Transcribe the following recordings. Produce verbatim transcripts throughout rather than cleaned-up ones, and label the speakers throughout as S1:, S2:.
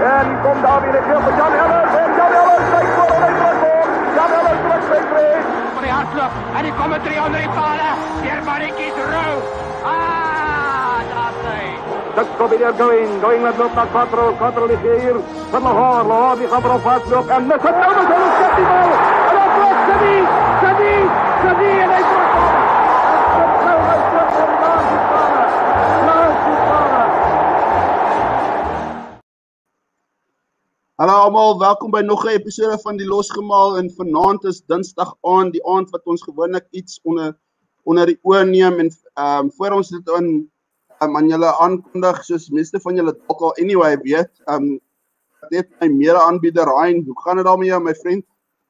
S1: En komt daar weer een keer van Jan Ellers. En Jan Ellers steekt voor en hij terugkomt. Jan Ellers terug steekt weer.
S2: Voor die hardloop. En die komen drie onder die palen. Hier Mariki is rood. Ah, daar zijn.
S1: Dat komt weer going. Going met loopt naar Quattro. Quattro ligt hier. Van Lahore. Lahore die gaat erop vastlopen. En met het nou met een schep die bal. En dan vloog Sadi. Sadi. Sadi en hij terugkomt. En komt nou met terug voor de laatste sparen. Laatste sparen.
S3: Hallo allemaal, welkom by nog 'n episode van die Losgemaal en vanaand is Dinsdag aand, die aand wat ons gewoonlik iets onder onder die oë neem en ehm um, voor ons dit aan um, aan julle aankondig, soos meeste van julle dalk al anyway weet, ehm um, net my mede-aanbieder Ryan, hoe gaan dit daarmee jou my vriend?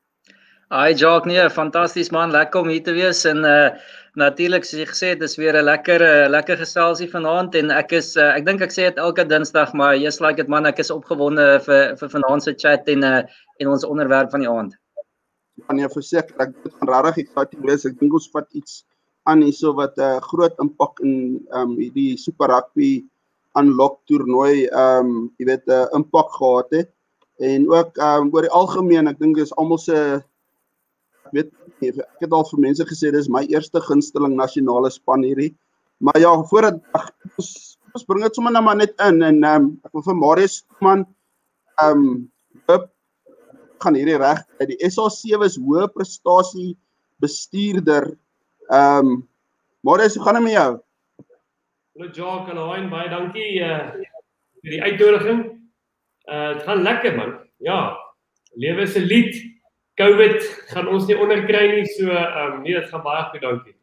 S4: Hi Jacques, nee, fantasties man, lekker om hier te wees en uh, natuurlik soos jy gesê het, dis weer 'n lekker uh, lekker geselsie vanaand en ek is uh, ek dink ek sê dit elke Dinsdag, maar just like it man, ek is opgewonde vir vir vanaand se chat en uh, en ons onderwerp van die aand.
S3: Ja nee, verseker, ek dit gaan regtig exciting wees. Ek dink ons vat iets aan hierso wat 'n uh, groot impak in ehm um, hierdie Super Rugby Unlock toernooi ehm um, jy weet 'n uh, impak gehad het en ook ehm um, oor die algemeen, ek dink dis almal se ek weet nie, ek het al vir mense gesê dis my eerste gunsteling nasionale span hierdie. Maar ja, voordat ons ons bring dit sommer nou maar net in en ehm um, ek wil vir Marius man ehm um, gaan hierdie reg uit die S A sewe is hoë prestasie bestuurder. Ehm um, Marius, hoe gaan dit met jou?
S5: Hallo Jacques, hallo Hein, baie dankie uh, vir die uitnodiging. Uh, het gaan lekker man. Ja, lewe is 'n lied. COVID gaan ons nie onderkry nie, so um, nee, dit gaan baie goed, dankie.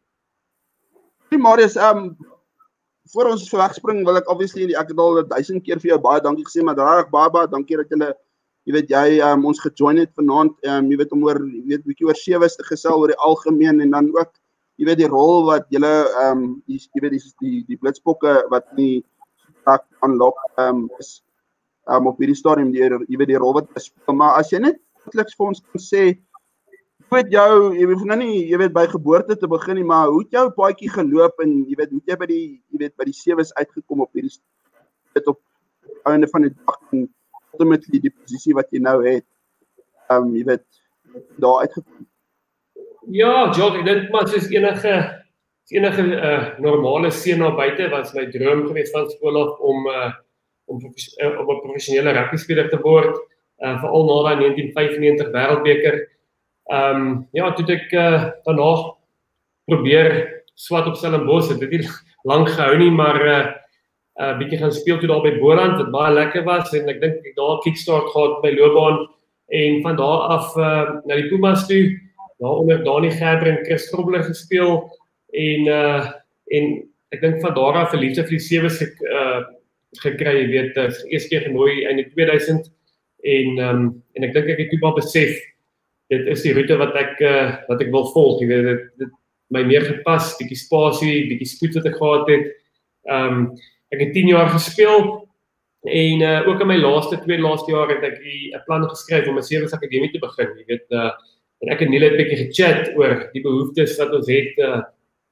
S3: Hey Marius, um, voor ons wegspring wil ek obviously, ek het al duisend keer vir jou baie dankie gesê, maar regtig baie baie dankie dat julle, jy weet, jy um, ons gejoin het vanaand, um, jy weet, om oor, jy weet, bietjie oor sewes te gesels oor die algemeen en dan ook, jy weet, die rol wat julle, um, die, jy weet, die, die, die blitsbokke wat die tak Unlock um, is, um, op hierdie stadium, die, jy weet, die rol wat is, maar as jy net netliks vir ons kan sê, jy weet jou, jy weet nou nie, jy weet by geboorte te begin nie, maar hoe het jou paadjie geloop en jy weet, hoe het jy by die, jy weet, by die sewes uitgekom op hierdie, weet op einde van die dag en ultimately die posisie wat jy nou het, um, jy weet, daar uitgekom?
S5: Ja, Jacques, ek dink maar soos enige, enige uh, normale seun na buite, was my droom geweest van skool af om, uh, om, uh, om 'n professionele rugby speler te word. Uh, veral na die negentien vyfennegentig wêreldbeker. Ehm um, ja, toe het ek uh, daarna probeer swat op Stellenbosch. Dit het nie lank gehou nie, maar 'n uh, uh, bietjie gaan speel toe daar by Boland wat baie lekker was en ek dink ek daar 'n kickstart gehad by loopbaan en van daar af uh, na die Pumas toe, daar onder Dani Gerber en Chris Grobler gespeel en uh, en ek dink van daar af 'n liefde vir die sewes gek, uh, gekry, jy weet, uh, eers keer genooi in die tweeduisend. En um, en ek dink ek het toe maar besef dit is die roete wat ek uh, wat ek wil volg. Jy weet dit, dit my meer gepas, bietjie spasie, bietjie spoed wat ek gehad het. Ehm um, ek het tien jaar gespeel en uh, ook in my laaste twee laaste jaar het ek 'n plan geskryf om 'n sewes akademie te begin. Jy weet uh, en ek en Neil het 'n bietjie gechat oor die behoeftes wat ons het uh,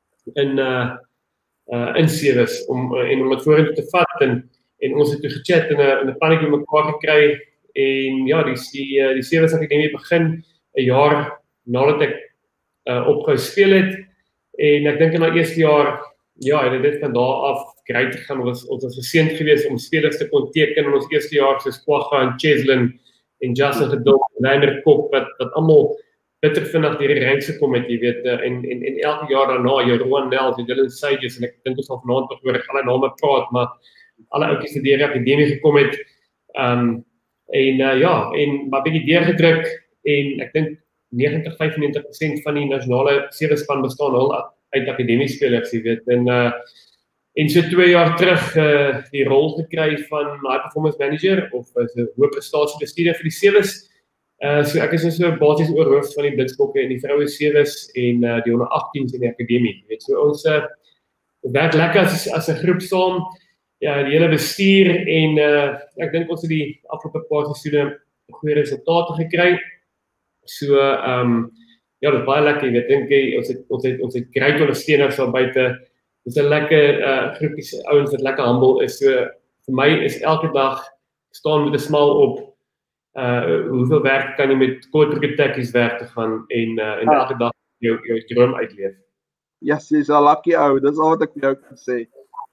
S5: in uh, uh, in sewes om uh, en om dit vorentoe te vat en en ons het toe gechat en 'n 'n plannetjie mekaar gekry. En ja, die die die Sewes Akademie begin 'n jaar nadat ek uh, opgehou speel het en ek dink in my eerste jaar ja, en dit van daar af great gegaan. Ons ons was geseënd geweest om spelers te kon teken in ons eerste jaar soos Kwagga en Cheslin en Justin Geduld en Reinder Kok wat wat almal bitter vinnig deur die ranks gekom het, jy weet, uh, en en en elke jaar daarna, jy Rowan Nel, jy Dylan Sages en ek dink ons gaan vanaand nog oor alle name praat, maar alle ouetjies wat deur die akademie gekom het. Um En uh, ja, en maar bietjie deurgedruk en ek dink negentig vyfennegentig persent van die nasionale sewespan bestaan al uit akademiespelers, jy weet. En uh en so twee jaar terug uh die rol gekry van high performance manager of as 'n hoë prestasie bestuurder vir die sewes. Uh so ek is nou so basies oorhoof van die blitsbokke en die vroue sewes en uh die onder ageteens in die akademie, jy weet. So ons uh werk lekker as as 'n groep saam. Ja, die hele bestuur en uh, ek dink ons het die afgelope paar seisoene goeie resultate gekry. So, ehm um, ja, dit is baie lekker. Ek dink ons het ons het ons het great ondersteuners daar buite. Dis 'n lekker uh, groepie ouens wat lekker humble is. So vir my is elke dag staan met 'n smal op. Uh hoeveel werk kan jy met korter tekkies werk te gaan en uh, en elke dag jou jou droom uitleef.
S3: Yes, jy's 'n lucky ou. Dis al wat ek vir jou kan sê.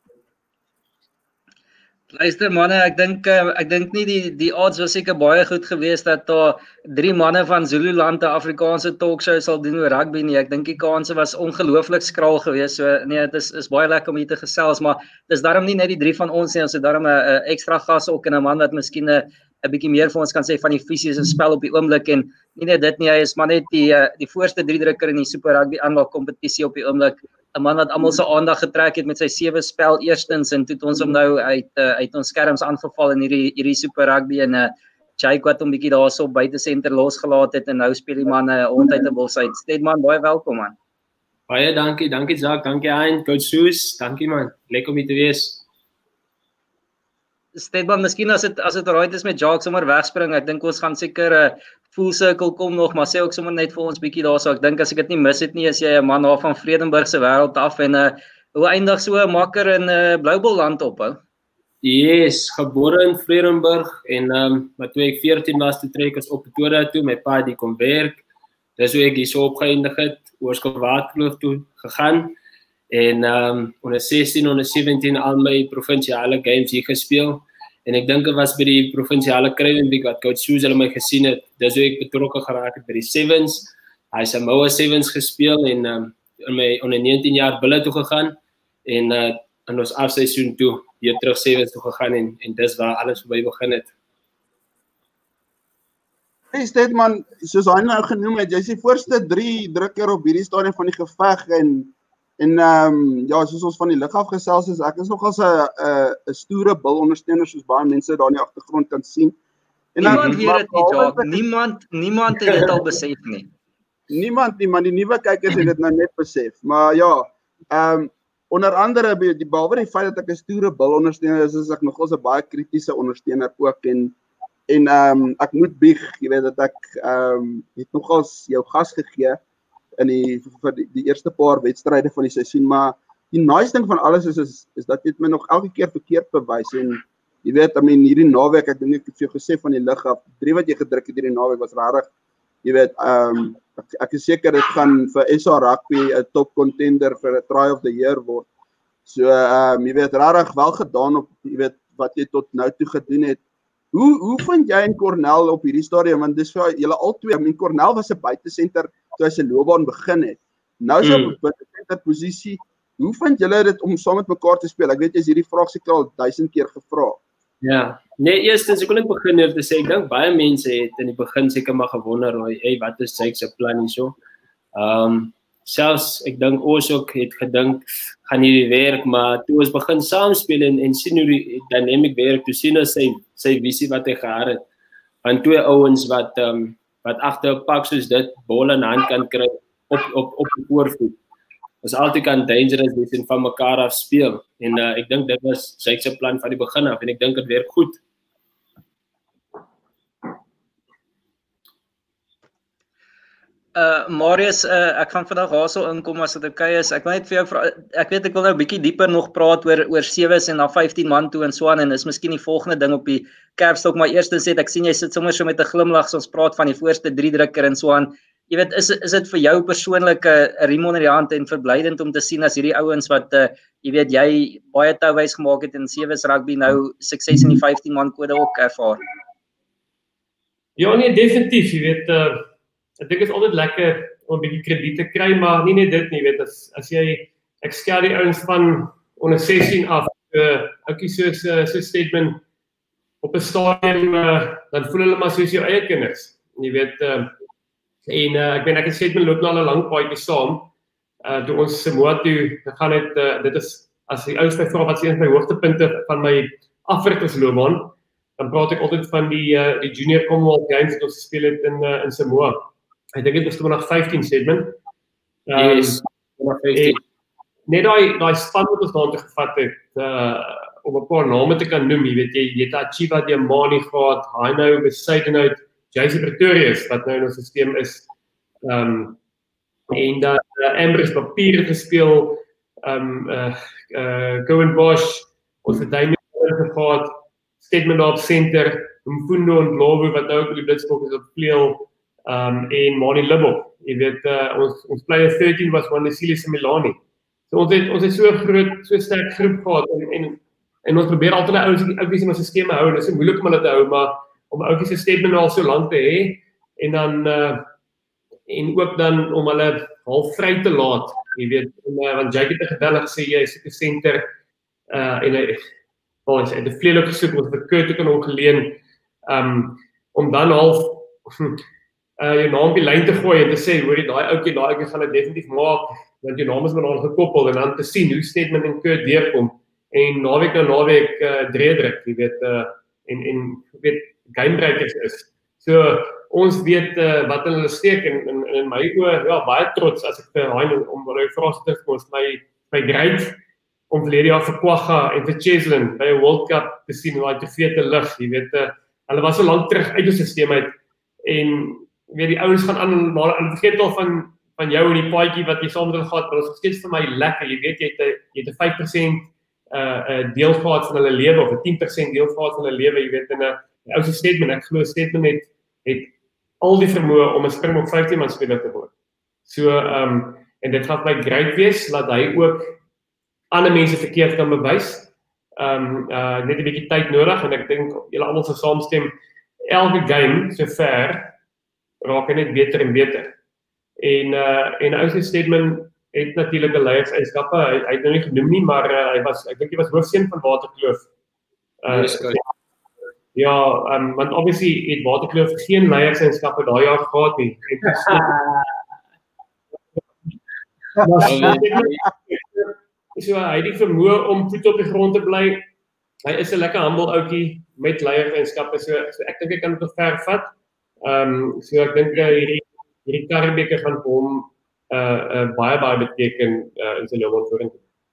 S4: Luister manne, ek dink uh, ek dink nie die die odds was seker baie goed geweest dat daar drie manne van Zululand 'n Afrikaanse talkshow sal doen oor rugby nie. Ek dink die kanse was ongelooflik skraal geweest. So nee, dit is is baie lekker om hier te gesels, maar dis daarom nie net die drie van ons nie, ons het daarom 'n, 'n ekstra gas ook en 'n man wat miskien 'n 'n bietjie meer vir ons kan sê van die fisiese spel op die oomblik en nie net dit nie, hy is maar net die die voorste drie drukker in die Super Rugby aanval kompetisie op die oomblik. 'n Man wat almal se aandag getrek het met sy sewe spel eerstens en toe het ons hom nou uit uh, uit ons skerms aangeval in hierdie hierdie Super Rugby en uh, Jake wat hom bietjie daarso buite senter losgelaat het en nou speel die man 'n uh, hond uit 'n bos uit. Stedman, baie welkom man.
S6: Baie dankie, dankie Jacques, dankie Hein, Coach Soos, dankie man. Lekker om hier te wees.
S4: Stedman, miskien as dit as dit right is met Jacques sommer wegspring. Ek dink ons gaan seker 'n uh, full circle kom nog, maar sê ook sommer net vir ons bietjie daarso. Ek dink as ek dit nie mis het nie, is jy 'n man daar van Vredenburg se wêreld af en uh, hoe eindig so 'n makker in 'n uh, Bloubol land op hou?
S6: Yes, gebore in Vredenburg en ehm um, maar toe ek veertien was toe trek ons op Pretoria toe, my pa die kom werk. Dis hoe ek hier so opgeëindig het, Hoërskool Waterkloof toe gegaan en ehm um, onder sestien onder sewentien al my provinsiale games hier gespeel. En ek dink dit was by die provinsiale Kruiwenbeek wat Coach Soos hulle my gesien het. Dis hoe ek betrokke geraak het by die Sevens. Hy se Moa Sevens gespeel en um, in my onder negentien jaar Bulle toe gegaan en uh, in ons afseisoen toe weer terug Sevens toe gegaan en en dis waar alles verby begin het.
S3: Hey Stedman, soos hy nou genoem het, jy's die voorste drie drukker op hierdie stadium van die geveg en En ehm um, ja, soos ons van die lig af gesels is, ek is nogals 'n 'n 'n stoere bil ondersteuner soos baie mense daar in die agtergrond kan sien.
S4: En niemand weet dit nie, Jacques. Niemand niemand het dit al besef nie.
S3: Niemand nie, maar die nuwe kykers het dit nou net besef. Maar ja, ehm um, onder andere die behalwe die feit dat ek 'n stoere bil ondersteuner is, is ek nogals 'n baie kritiese ondersteuner ook en en ehm um, ek moet bieg, jy weet dat ek ehm um, het nogals jou gas gegee in die vir die, die eerste paar wedstryde van die seisoen, maar die nice ding van alles is is, is dat dit my nog elke keer verkeerd bewys en jy weet, I mean hierdie naweek, ek dink ek het vir jou gesê van die lig af, drie wat jy gedruk het hierdie naweek was regtig, jy weet, ehm um, ek, ek is seker dit gaan vir S A Rugby 'n top contender vir 'n try of the year word. So ehm um, jy weet, regtig wel gedaan op jy weet wat jy tot nou toe gedoen het. Hoe hoe vind jy en Cornel op hierdie stadium, want dis vir julle albei, I mean Cornel was 'n buitesenter toe hy sy loopbaan begin het. Nou is hy mm. op 'n buitesenter posisie. Hoe vind julle dit om saam met mekaar te speel? Ek weet jy is hierdie vraag seker al duisend keer gevra.
S6: Ja, nee, eerstens ek wil net begin hier te sê, ek dink baie mense het in die begin seker maar gewonder, hey, wat is Jake se plan hierso? Ehm um, selfs ek dink ons ook het gedink gaan hierdie werk, maar toe ons begin saamspeel en, en sien hoe die dynamic werk, toe sien ons sy sy visie wat hy gehad het. Van twee ouens wat ehm um, wat agter 'n pak soos dit bal in hand kan kry op op op die voorvoet. Ons altyd kan dangerous wees en van mekaar af speel en uh, ek dink dit was Jake se plan van die begin af en ek dink dit werk goed.
S4: Uh Marius, uh, ek gaan vandag daarso inkom as dit okay is. Ek wil net vir jou vra, ek weet ek wil nou 'n bietjie dieper nog praat oor oor sewes en dan vyftien man toe en so aan en is miskien die volgende ding op die kerfstok, maar eerstens sê ek sien jy sit sommer so met 'n glimlag as ons praat van die voorste drie drukker en so aan. Jy weet, is is dit vir jou persoonlik 'n riem onder die hand en verblydend om te sien as hierdie ouens wat uh, jy weet jy baie touwys gemaak het in sewes rugby nou sukses in die vyftien man kode ook ervaar?
S5: Ja nee, definitief, jy weet uh... ek dink dit is altyd lekker om 'n bietjie krediet te kry, maar nie net dit nie, weet as as jy ek skel die ouens van onder sestien af, uh, ouetjie soos uh, so Stedman op 'n stadium uh, dan voel hulle maar soos jou eie kinders. Jy weet uh, en uh, ek weet ek en Stedman loop nou al 'n lang paadjie saam. Uh toe ons Samoa toe gegaan het, uh, dit is as die ouens my vra wat is een van my hoogtepunte van my afrigtersloopbaan, dan praat ek altyd van die uh, die Junior Commonwealth Games wat ons gespeel het in uh, in Samoa. Ek dink dit was toe nog vyftien Stedman. Um,
S6: Yes, nog vyftien.
S5: Net daai daai span wat ons daartoe gevat het, uh om 'n paar name te kan noem, jy weet jy jy het Achiva Diamani gehad, Haino Besuidenhout, J C Pretorius wat nou in ons stelsel is. Um en dan uh, Ambrose Papier gespeel, um uh uh Cohen Bosch, ons het Damien gehad. Stedman daar op center, Mfundo en Globo wat nou ook op die Blitsbok is op vleuel, um, en Mani Libbok. Jy weet, uh, ons, ons player thirteen was Wannesili Similani. So ons het, ons het so groot, so sterk groep gehad, en, en, en ons probeer altyd die oudies, die oudies in ons systeem hou, en dit is moeilik om hulle te hou, maar om oudies se Stedman al so lang te hê, en dan, uh, en ook dan om hulle half vry te laat, jy weet, en, uh, want Jake het een geweldig gesê, jy is 'n center, uh, en hy, oh, hy het 'n vleelik gesoek, ons het Kurt ook in hom geleen, um, om dan half, uh, jou naam op die lyn te gooi, en te sê, hoor jy, daai oukie, daai oukie gaan het definitief maak, want jou naam is met hom gekoppel, en dan te sien, hoe Stedman en Kurt deurkom, en naweek na naweek, uh, dreedruk, jy weet, uh, en, en, jy weet, gamebreakers is, so, ons weet uh, wat hulle steek, en, en, en in my oor, ja, baie trots, as ek vir Hein, om wat hy vraag te kom, is my, my great, om verlede jaar vir Kwagga en vir Cheslin by 'n World Cup te sien, waar hy te veel te lig, jy weet, uh, hulle was so lank terug uit die systeem uit, en weet die ouens gaan aan, maar hulle vergeet al van, van jou en die paadjie wat jy saam met hulle gehad, maar dit is steeds vir my lekker, jy weet, jy het 'n jy het 'n vyf persent uh, uh, deel gehad van hulle lewe, of 'n tien persent deel gehad van hulle lewe, jy weet, en 'n uh, ouste Stedman, ek glo Stedman het, het al die vermoë om 'n Springbok vyftien man speler te word. So, um, en dit gaan my great wees, laat hy ook ander mense verkeerd kan bewys. Um, uh, net 'n bietjie tyd nodig, en ek dink julle almal sal saamstem, elke game so ver raak hy net beter en beter. En uh, en ouste Stedman het natuurlik 'n leierseienskappe, hy, hy het nou nie genoem nie, maar uh, hy was, ek dink hy was hoofseun van Waterkloof. Uh, yes, ja, um, want obviously het Waterkloof geen leierseienskappe daai jaar gehad nie. So hy het die vermoë om voet op die grond te bly. Hy is 'n lekker humble ouetjie met leierseienskappe, so, so ek dink hy kan dit nog ver vat. Um, so ek dink uh, hierdie hierdie Karibbeeker gaan vir hom uh, uh, baie baie beteken uh, in sy loopbaan.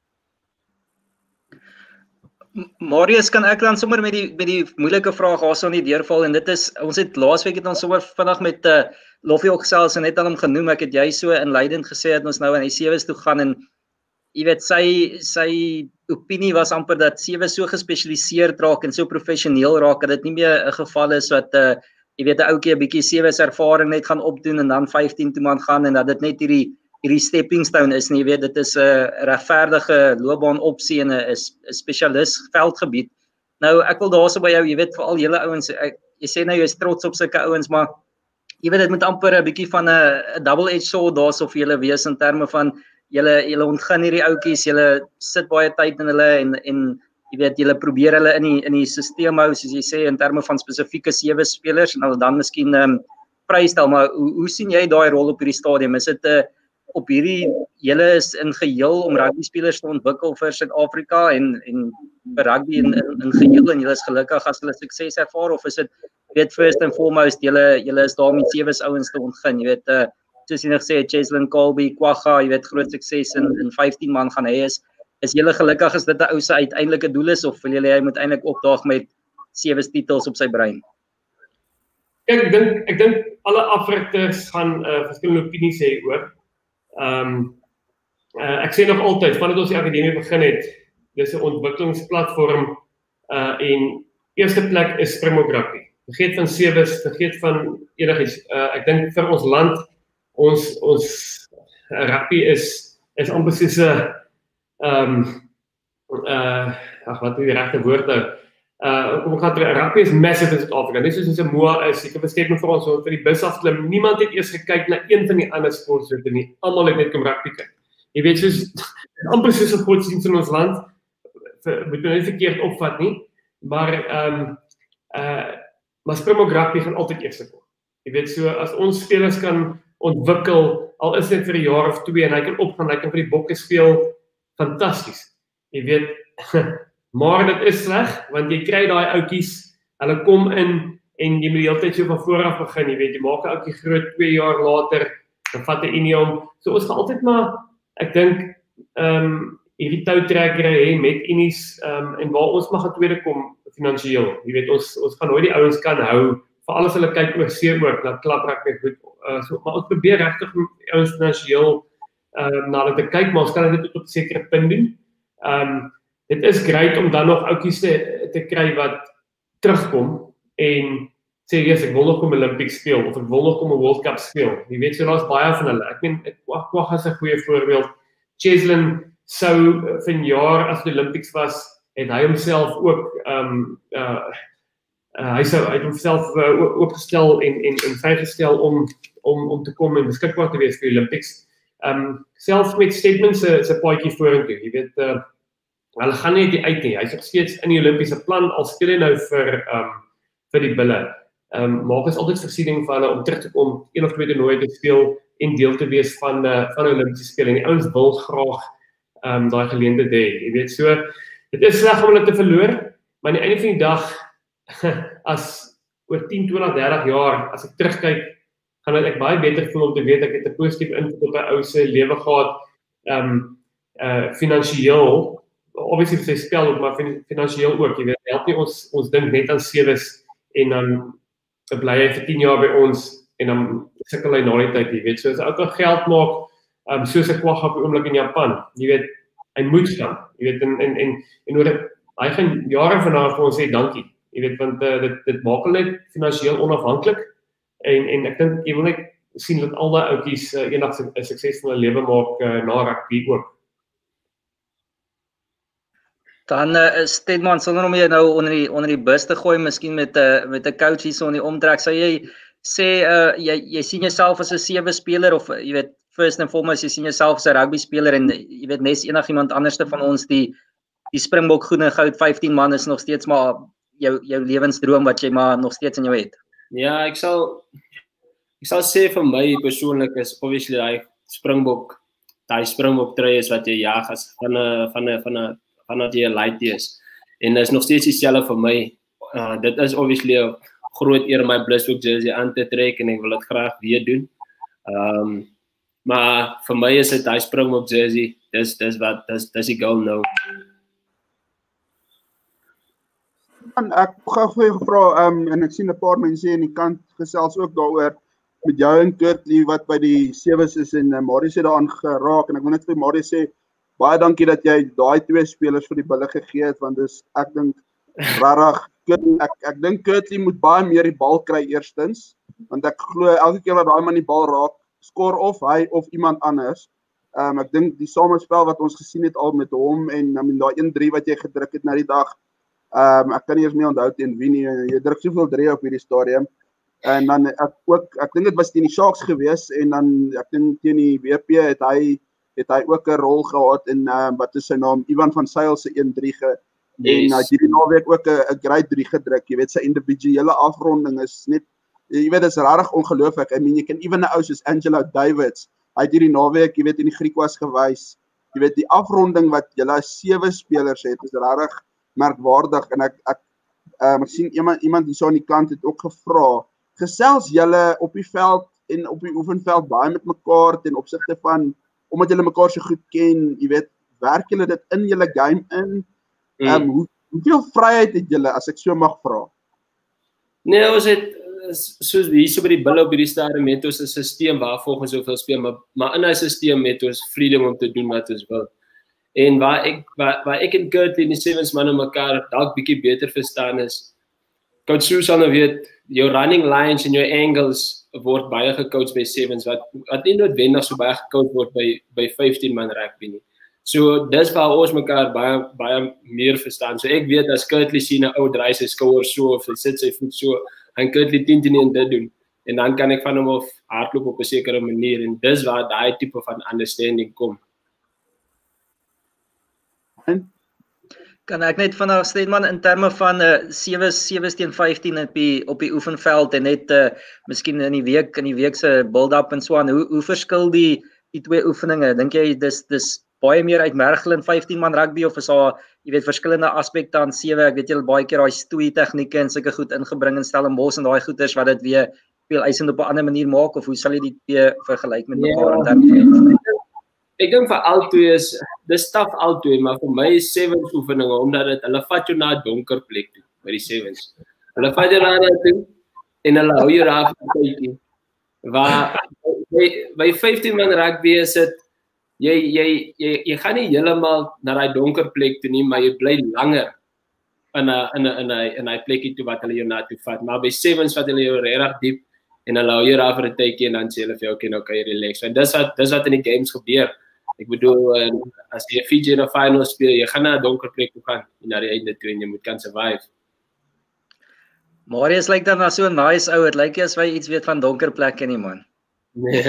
S4: Marius, kan ek dan sommer met die met die moeilike vraag haas aan die deurval, en dit is, ons het laasweek het ons sommer vinnig met uh, Loffie ook gesels en net aan hom genoem, ek het jy so inleidend gesê dat ons nou aan die sewes toe gaan, en jy weet, sy sy opinie was amper dat sewe so gespesialiseerd raak en so professioneel raak, dat dit nie meer 'n geval is wat uh, jy weet, 'n ouetjie 'n bietjie sewe se ervaring net gaan opdoen en dan vyftien toe man gaan, en dat dit net hierdie hierdie stepping stone is nie, jy weet, dit is 'n regverdige loopbaan opsie en 'n spesialis veldgebied. Nou, ek wil daarso by jou, jy weet, vir al julle ouens, ek, jy sê nou jy is trots op sulke ouens, maar jy weet, dit moet amper 'n bietjie van 'n double-edged sword daarso vir julle wees in terme van julle julle ontgin hierdie ouetjies, julle sit baie tyd in hulle, en en jy weet, julle probeer hulle in die in die stelsel hou, soos jy sê, in terme van spesifieke sewe spelers, en hulle dan miskien um, vrystel, maar hoe, hoe sien jy daai rol op hierdie stadium? Is dit 'n uh, op hierdie, julle is in geheel om rugby spelers te ontwikkel vir Suid-Afrika en en vir rugby in, in in geheel, en julle is gelukkig as hulle sukses ervaar, of is dit, weet, first and foremost, julle julle is daar met sewe ouens te ontgin, jy weet, uh, soos jy nog sê, Cheslin, Colby, Kwagga, jy weet, groot sukses in in vyftien man gaan hê, is is julle gelukkig as dit 'n ou se uiteindelike doel is, of wil julle hy moet eintlik opdaag met sewe titels op sy brein?
S5: Ek dink ek dink alle afrigters gaan uh, verskillende opinies hê oor. Um, uh, ek sê nog altyd, vandat ons die akademie begin het, dis 'n ontwikkelingsplatform, uh, en eerste plek is Springbok rugby. Vergeet van sewes, vergeet van enigiets. Uh, ek dink vir ons land, ons ons uh, rugby is is amper soos 'n um, uh, ag, wat is die regte woord nou? Uh, kom ek gaan terug, rugby is massive in Suid-Afrika, net soos 'n Samoa is, ek het bestek me vir ons, so vir die bus afklim, niemand het eers gekyk na een van die ander sportsoorte nie, almal het net kom rugby kyk. Jy weet, soos, amper soos 'n godsdienst in ons land, vir, moet jy nie verkeerd opvat nie, maar, um, uh, maar Springbok rugby gaan altyd eers kom. Jy weet, so, as ons spelers kan ontwikkel, al is dit vir 'n jaar of twee, en hy kan opgaan, hy kan vir die bokke speel, fantasties. Jy weet, maar dit is sleg, want jy kry daai ouetjies, hulle kom in, en jy moet die hele tyd so van vooraf begin, jy weet, jy maak 'n ouetjie groot twee jaar later, dan vat 'n unie om, so ons gaan altyd maar, ek dink, um, hierdie toutrekkery hê met unies, um, en waar ons mag aan tweede kom, finansiëel, jy weet, ons, ons gaan nooit die ouens kan hou, vir alles hulle kyk oor see ook, dat klaprak net goed, uh, so, maar ons probeer regtig ouens finansiëel, um, na hulle te kyk, maar ons kan dit op 'n sekere punt doen. Um, dit is great om dan nog ouetjies te, te kry wat terugkom en sê yes, ek wil nog kom Olympics speel of ek wil nog kom 'n World Cup speel. Jy weet, so daar's baie van hulle. Ek meen, Kwagga is 'n goeie voorbeeld. Cheslin sou vanjaar as die Olympics was, het hy homself ook um uh, uh hy sou hy het homself uh, opgestel en en en vrygestel om om om te kom en beskikbaar te wees vir die Olympics. Um selfs met Stedman se se paadjie vorentoe, jy weet, uh, hulle gaan nie die uit nie. Hy's nog steeds in die Olimpiese plan al speel hy nou vir um vir die Bulle. Um maak is altyd voorsiening vir hulle om terug te kom, een of twee toernooie te speel en deel te wees van uh, van die Olimpiese spele. En die ouens wil graag um daai geleentheid hê. Jy weet, so dit is sleg om hulle te verloor, maar aan die einde van die dag as oor tien, twintig, dertig jaar as ek terugkyk, gaan ek baie beter voel om te weet ek het 'n positiewe invloed op 'n ou se lewe gehad, um uh finansiëel, obviously vir sy spel ook, maar finansiëel ook, jy weet, help nie ons ons dink net aan sewes en dan bly hy vir tien jaar by ons en dan sukkel hy na die tyd, jy weet, so as hy ook geld maak, um soos 'n Kwagga op die oomblik in Japan, jy weet, hy moet gaan, jy weet, en en en en oor hy gaan jare van daar vir ons sê dankie, jy weet, want uh, dit dit maak hulle net finansiëel onafhanklik. En en ek dink jy wil net sien dat al daai ouetjies uh, eendag 'n suksesvolle lewe maak uh, na rugby ook.
S4: Dan uh, Stedman sonder om jy nou onder die onder die bus te gooi, miskien met 'n uh, met 'n coach hier so in die omtrek, sou jy sê uh, jy jy sien jouself as 'n sewe speler of jy weet first and foremost jy sien jouself as 'n rugby speler en jy weet nes enigiemand anderste van ons die die Springbok groen en goud vyftien man is nog steeds maar jou jou lewensdroom wat jy maar nog steeds in jou het.
S6: Ja, ek sal ek sal sê vir my persoonlik is obviously daai Springbok, daai Springbok trui is wat jy jag as van 'n van 'n van 'n van 'n jy light is. En dit is nog steeds dieselfde vir my. Uh, dit is obviously 'n groot eer om my Blitshoek jersey aan te trek en ek wil dit graag weer doen. Ehm um, maar vir my is dit daai Springbok jersey. Dis dis wat dis dis die goal nou.
S3: En ek gou vir jou gevra, um, en ek sien 'n paar mense aan die kant gesels ook daaroor met jou en Kurtley wat by die sewes is en uh, Marius het daaraan geraak en ek wil net vir Marius sê baie dankie dat jy daai twee spelers vir die Bulle gegee het want dis ek dink regtig ek ek dink Kurtley moet baie meer die bal kry eerstens want ek glo elke keer wat daai man die bal raak skor of hy of iemand anders. Um, ek dink die samespel wat ons gesien het al met hom en I mean daai een drie wat jy gedruk het na die dag. Um, ek kan nie eens meer onthou teen wie nie, jy druk soveel drie op hierdie stadium, en dan ek ook, ek dink dit was teen die Sharks gewees, en dan, ek dink teen die W P het hy, het hy ook 'n rol gehad, en um, wat is sy naam, Ivan van Zyl se een drie ge, yes. En uh, hierdie naweek ook 'n great drie gedruk, jy weet, sy individuele afronding is net, jy weet, dit is regtig ongelooflik, I mean, jy kan ewen 'n ou soos Angelo Davids, hy het hierdie naweek, jy weet, in die Griekwas gewys, jy weet, die afronding wat julle as sewe spelers het, is regtig merkwaardig, en ek, ek, um, ek sien iemand, iemand hier so aan die kant het ook gevra, gesels julle op die veld en op die oefenveld baie met mekaar ten opsigte van, omdat julle mekaar so goed ken, jy weet, werk julle dit in julle game in, mm. um, hoe, hoeveel vryheid het julle, as ek so mag vra?
S6: Nee, ons het, soos hier so by die Bulle op hierdie stadium het ons 'n stelsel waar volgens soveel speel, maar, maar in 'n stelsel het ons freedom om te doen wat ons wil. En waar ek waar, waar ek en Kurtley en die sevens manne mekaar dalk bietjie beter verstaan is, Coach Susan weet, jou running lines en jou angles word baie gecoach by sevens, wat, wat nie noodwendig so baie gecoach word by, by vyftien man rugby nie. So dis waar ons mekaar baie, baie meer verstaan. So ek weet as Kurtley sien 'n ou draai sy skouer so, of hy sit sy voet so, en Kurtley tien tien en dit doen, en dan kan ek van hom af hardloop op 'n sekere manier, en dis waar daai tipe van understanding kom.
S4: Kan ek net vanaf Stedman in terme van uh, sewe teen vyftien op die op die oefenveld en net uh, miskien in die week in die week se build-up en so aan, hoe hoe verskil die die twee oefeninge? Dink jy dis dis baie meer uitmergel in vyftien man rugby of is daar, jy weet, verskillende aspekte aan sewe? Ek weet julle baie keer daai stoei tegnieke en sulke goed ingebring in Stellenbosch en daai goeters wat dit weer veel eisend op 'n ander manier maak, of hoe sal jy die twee vergelyk met mekaar in terme van?
S6: Ek dink vir albei is dis taaf albei, maar vir my is sevens oefeninge omdat dit hulle vat jou na 'n donker plek toe by die sevens. Hulle vat jou na toe en hulle hou jou daar vir 'n tydjie. Waar by, by vyftien man rugby is dit jy jy jy jy gaan nie heeltemal na daai donker plek toe nie, maar jy bly langer in 'n in 'n in 'n in 'n plekkie toe wat hulle jou na toe vat. Maar by sevens vat hulle jou regtig diep en hulle hou jou daar vir 'n tydjie en dan sê hulle vir jou, okay, nou kan jy relax. En dis wat dis wat in die games gebeur. Ek bedoel, as jy 'n Fiji in 'n final speel, jy gaan na 'n donker plek toe gaan en na die einde toe en jy moet kan survive.
S4: Marius lyk dan na so 'n nice ou. Dit lyk asof hy iets weet van donker plekke nie, man.
S6: Nee,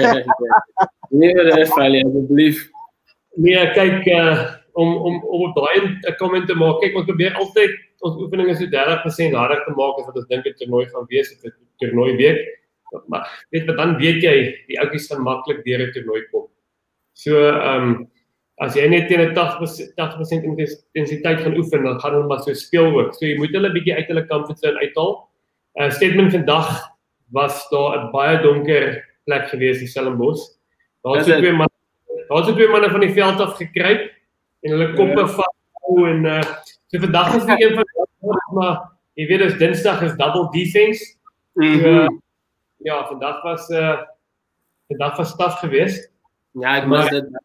S6: nee, dit is veilig, asseblief.
S5: Nee, kyk, uh, om om om op daai 'n comment te maak. Kyk, ons probeer altyd ons oefeninge so dertig persent harder te maak as wat ons dink 'n toernooi gaan wees, 'n toernooi week. Maar weet wat dan weet jy, die oudjies gaan maklik deur 'n toernooi kom. So, ehm um, as jy net teen 'n tagtig persent intensiteit gaan oefen, dan gaan hulle maar so speel ook. So jy moet hulle bietjie uit hulle comfort zone uithaal. Uh Stedman vandag was daar 'n baie donker plek gewees in Stellenbosch. Daar het so twee manne, daar het so twee manne van die veld af gekruip en hulle koppe ja. Vashou en uh so vandag is die een van maar jy weet as Dinsdag is double defense. Mm -hmm. uh, ja, vandag was uh vandag was staf geweest.
S6: Ja, ek mis dit.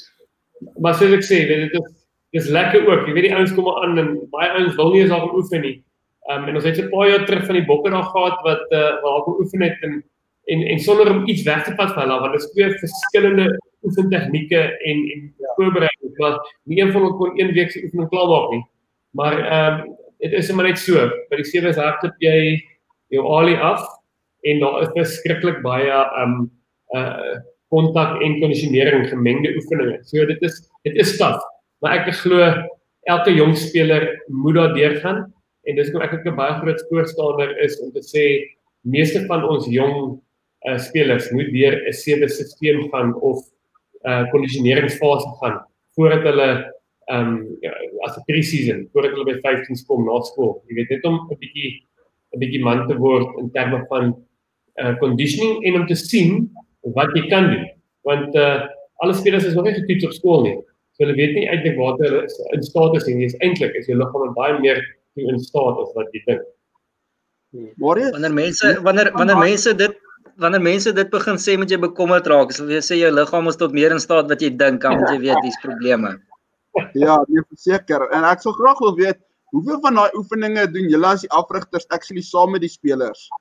S5: Maar soos ek sê, weet dit is dis lekker ook. Jy weet die ouens kom aan en baie ouens wil nie eens daar oefen nie. Um, en ons het so 'n paar jaar terug van die bokke daar gehad wat uh, waar hulle oefen het en en en sonder om iets weg te vat van hulle, want dit is twee verskillende oefentegnieke en en ja. Voorbereiding. Maar nie een van hulle kon een week se oefening klaar maak nie. Maar ehm um, dit is maar net so. By die sewe hardloop jy jou ali af en daar is verskriklik baie ehm um, uh kontak en kondisionering gemengde oefeninge. So dit is dit is taaf, maar ek glo elke jong speler moet daar deurgaan en dis hoekom ek ook 'n baie groot voorstander is om te sê meeste van ons jong uh, spelers moet deur 'n sewe stelsel gaan of uh kondisioneringsfase gaan voordat hulle ehm um, ja, as 'n pre-season voordat hulle by vyftien kom na skool. Jy weet net om 'n bietjie 'n bietjie man te word in terme van uh conditioning en om te sien wat jy kan doen. Want uh alle spelers is nog nie getoets op skool nie. So hulle weet nie eintlik waar hulle in staat is en dis eintlik is jou liggaam baie meer in staat as wat jy dink.
S4: Wanneer mense wanneer wanneer mense dit wanneer mense dit begin sê moet jy bekommerd raak. As hulle sê jou liggaam is tot meer in staat wat jy dink, dan moet jy weet dis probleme.
S3: Ja, nee, verseker. En ek sou graag wil weet hoeveel van daai oefeninge doen julle as die afrigters actually saam met die spelers?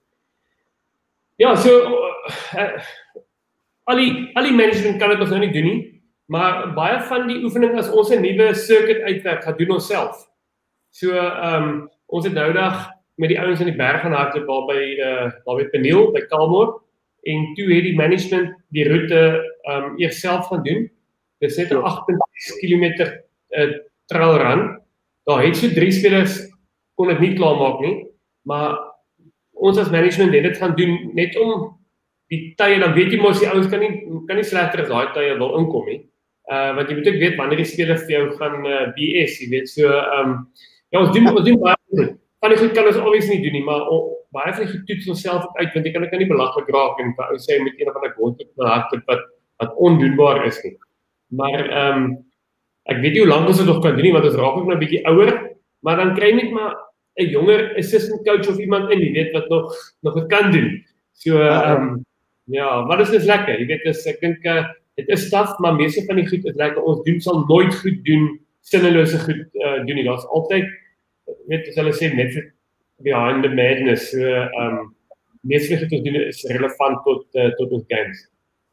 S5: Ja, so uh, al die al die management kan dit ons nou nie doen nie, maar baie van die oefeninge as ons 'n nuwe circuit uitwerk, gaan doen ons self. So ehm um, ons het nou dag met die ouens in die berg gaan hardloop daar by uh, daar by Peniel by Kalmoor en toe het die management die roete ehm um, eers self gaan doen. Dit is net 'n agt komma ses kilometer uh, trail run. Daar het so drie spelers kon dit nie klaarmaak nie, maar ons as management het dit gaan doen net om die tye, dan weet jy mos die ouens kan nie kan nie slegter as daai tye wil inkom nie. Uh want jy moet ook weet wanneer die spelers vir jou gaan uh, B S, jy weet. So ehm um, ja, ons doen ons doen baie goed. Van die goed kan ons obviously nie doen nie, maar oh, baie van die goed toets ons self uit want jy kan kan nie belaglik raak en ou sê met een of ander grondloop na hardloop wat wat ondoenbaar is nie. Maar ehm um, ek weet nie hoe lank ons dit nog kan doen nie want ons raak ook nou 'n bietjie ouer, maar dan kry net maar 'n jonger assistant coach of iemand in, jy weet wat nog nog dit kan doen. So ehm um, ja, maar dit is lekker. Jy weet as ek dink uh, dit is taaf, maar meeste van die goed is lekker. Ons doen sal nooit goed doen, sinnelose goed uh, doen nie. Daar's altyd weet as hulle sê net behind the madness. So ehm um, meeste van die goed ons doen is relevant tot uh, tot ons games.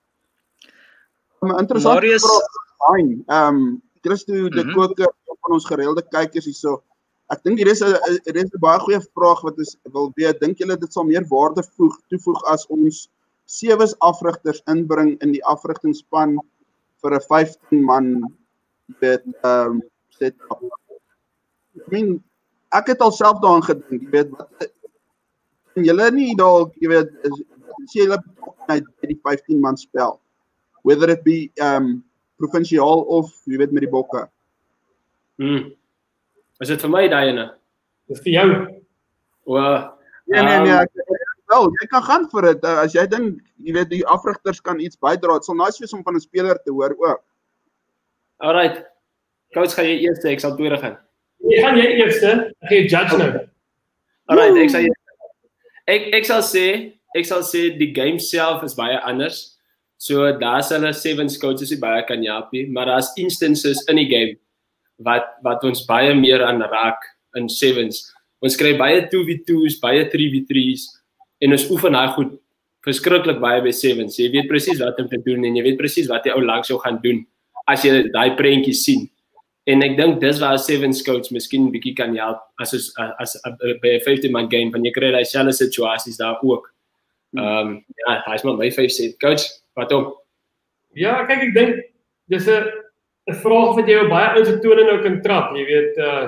S3: Maar interessant vraag. Ehm um, Christo de mm -hmm. Koker van ons gereelde kykers hierso. Ek dink hier is 'n hier is 'n baie goeie vraag wat ons wil weet. Dink julle dit sal meer waarde voeg toevoeg as ons sewe afrigters inbring in die afrigtingspan vir 'n vyftien man weet ehm um, setup? Ek meen ek het alself daaraan gedink, jy weet wat julle nie dalk jy weet as jy julle net die vyftien man spel, whether it be um provinsiaal of jy weet met die bokke.
S6: Hmm. Is dit vir my daai ene?
S5: Dis vir jou.
S6: O,
S3: nee nee nee, ek, wel, jy kan gaan vir dit uh, as jy dink jy weet die afrigters kan iets bydra. Dit sal nice wees om van 'n speler te hoor ook.
S6: Alright. Coach, gaan jy eers, ek sal tweede gaan.
S5: Jy gaan jy eerste, ek gee judge nou.
S6: Alright, ek sal ek ek sal sê, ek sal sê die game self is baie anders. So daar's hulle seven coaches wat baie kan help, maar daar's instances in die game wat wat ons baie meer aan raak in sevens. Ons kry baie two v twos, baie three v threes en ons oefen daai goed verskriklik baie by sevens. Jy weet presies wat om te doen en jy weet presies wat die ou langs jou gaan doen as jy daai prentjie sien. En ek dink dis waar sevens coach miskien 'n bietjie kan help as as, as, as by 'n fifty man game van jy kry daai selfde situasies daar ook. Ehm um, ja, hy's maar my vyf sê coach, wat om?
S5: Ja, kyk ek dink dis 'n 'n vraag wat jy baie ouens se tone nou kan trap, jy weet uh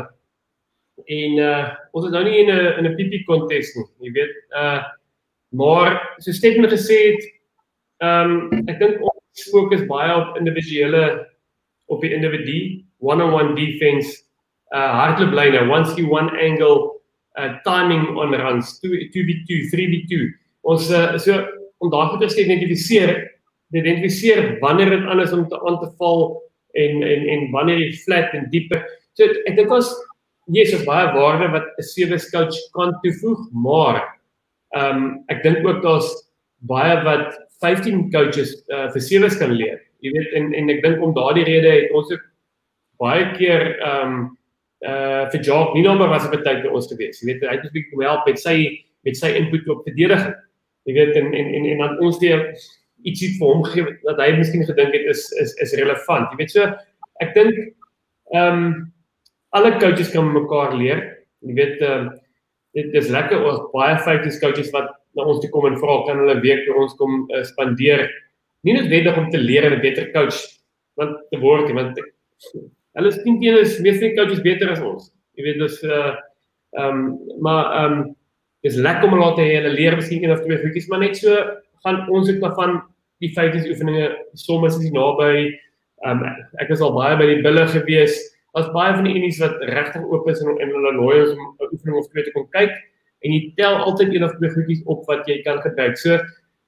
S5: en uh ons is nou nie in 'n in 'n P P konteks nie, jy weet uh maar so Stef het gesê het ehm um, ek dink ons fokus baie op individuele op die individu, one-on-one defense, uh hardlooplyne, one skill, one angle, uh timing on runs, two v two, three v two. Ons uh, so om daai goeie te identifiseer, identifiseer wanneer dit anders om te aan te val en en en wanneer jy flat en dieper. So ek dink ons yes, is baie waarde wat 'n sevens coach kan toevoeg, maar ehm um, ek dink ook daar's baie wat fifteen coaches uh, vir sevens kan leer. Jy weet en en ek dink om daardie rede het ons ook baie keer ehm um, uh vir Jacques Nienaber was 'n party by ons gewees. Jy weet hy het ons bietjie help met sy met sy input op verdediging. Jy weet en en en en dan ons weer ietsie vir hom gegee wat hy miskien gedink het is is is relevant. Jy weet so ek dink ehm um, alle coaches kan mekaar leer. Jy weet ehm um, dit is lekker oor baie fifties coaches wat na ons toe kom en vra kan hulle week vir ons kom uh, spandeer. Nie noodwendig om te leer en 'n beter coach want te word, want hulle is tien keer is meeste coaches beter as ons. Jy weet dus uh ehm um, maar ehm um, dis lekker om hulle te hê hulle leer miskien een of twee goedjies, maar net so gaan ons ook daarvan die fifties oefeninge soms is naby. Ehm um, ek is al baie by die bulle gewees. Daar's baie van die unies wat regtig oop is en, en hulle nooi ons om 'n oefening of twee te kom kyk en jy tel altyd een of twee goedjies op wat jy kan gebruik. So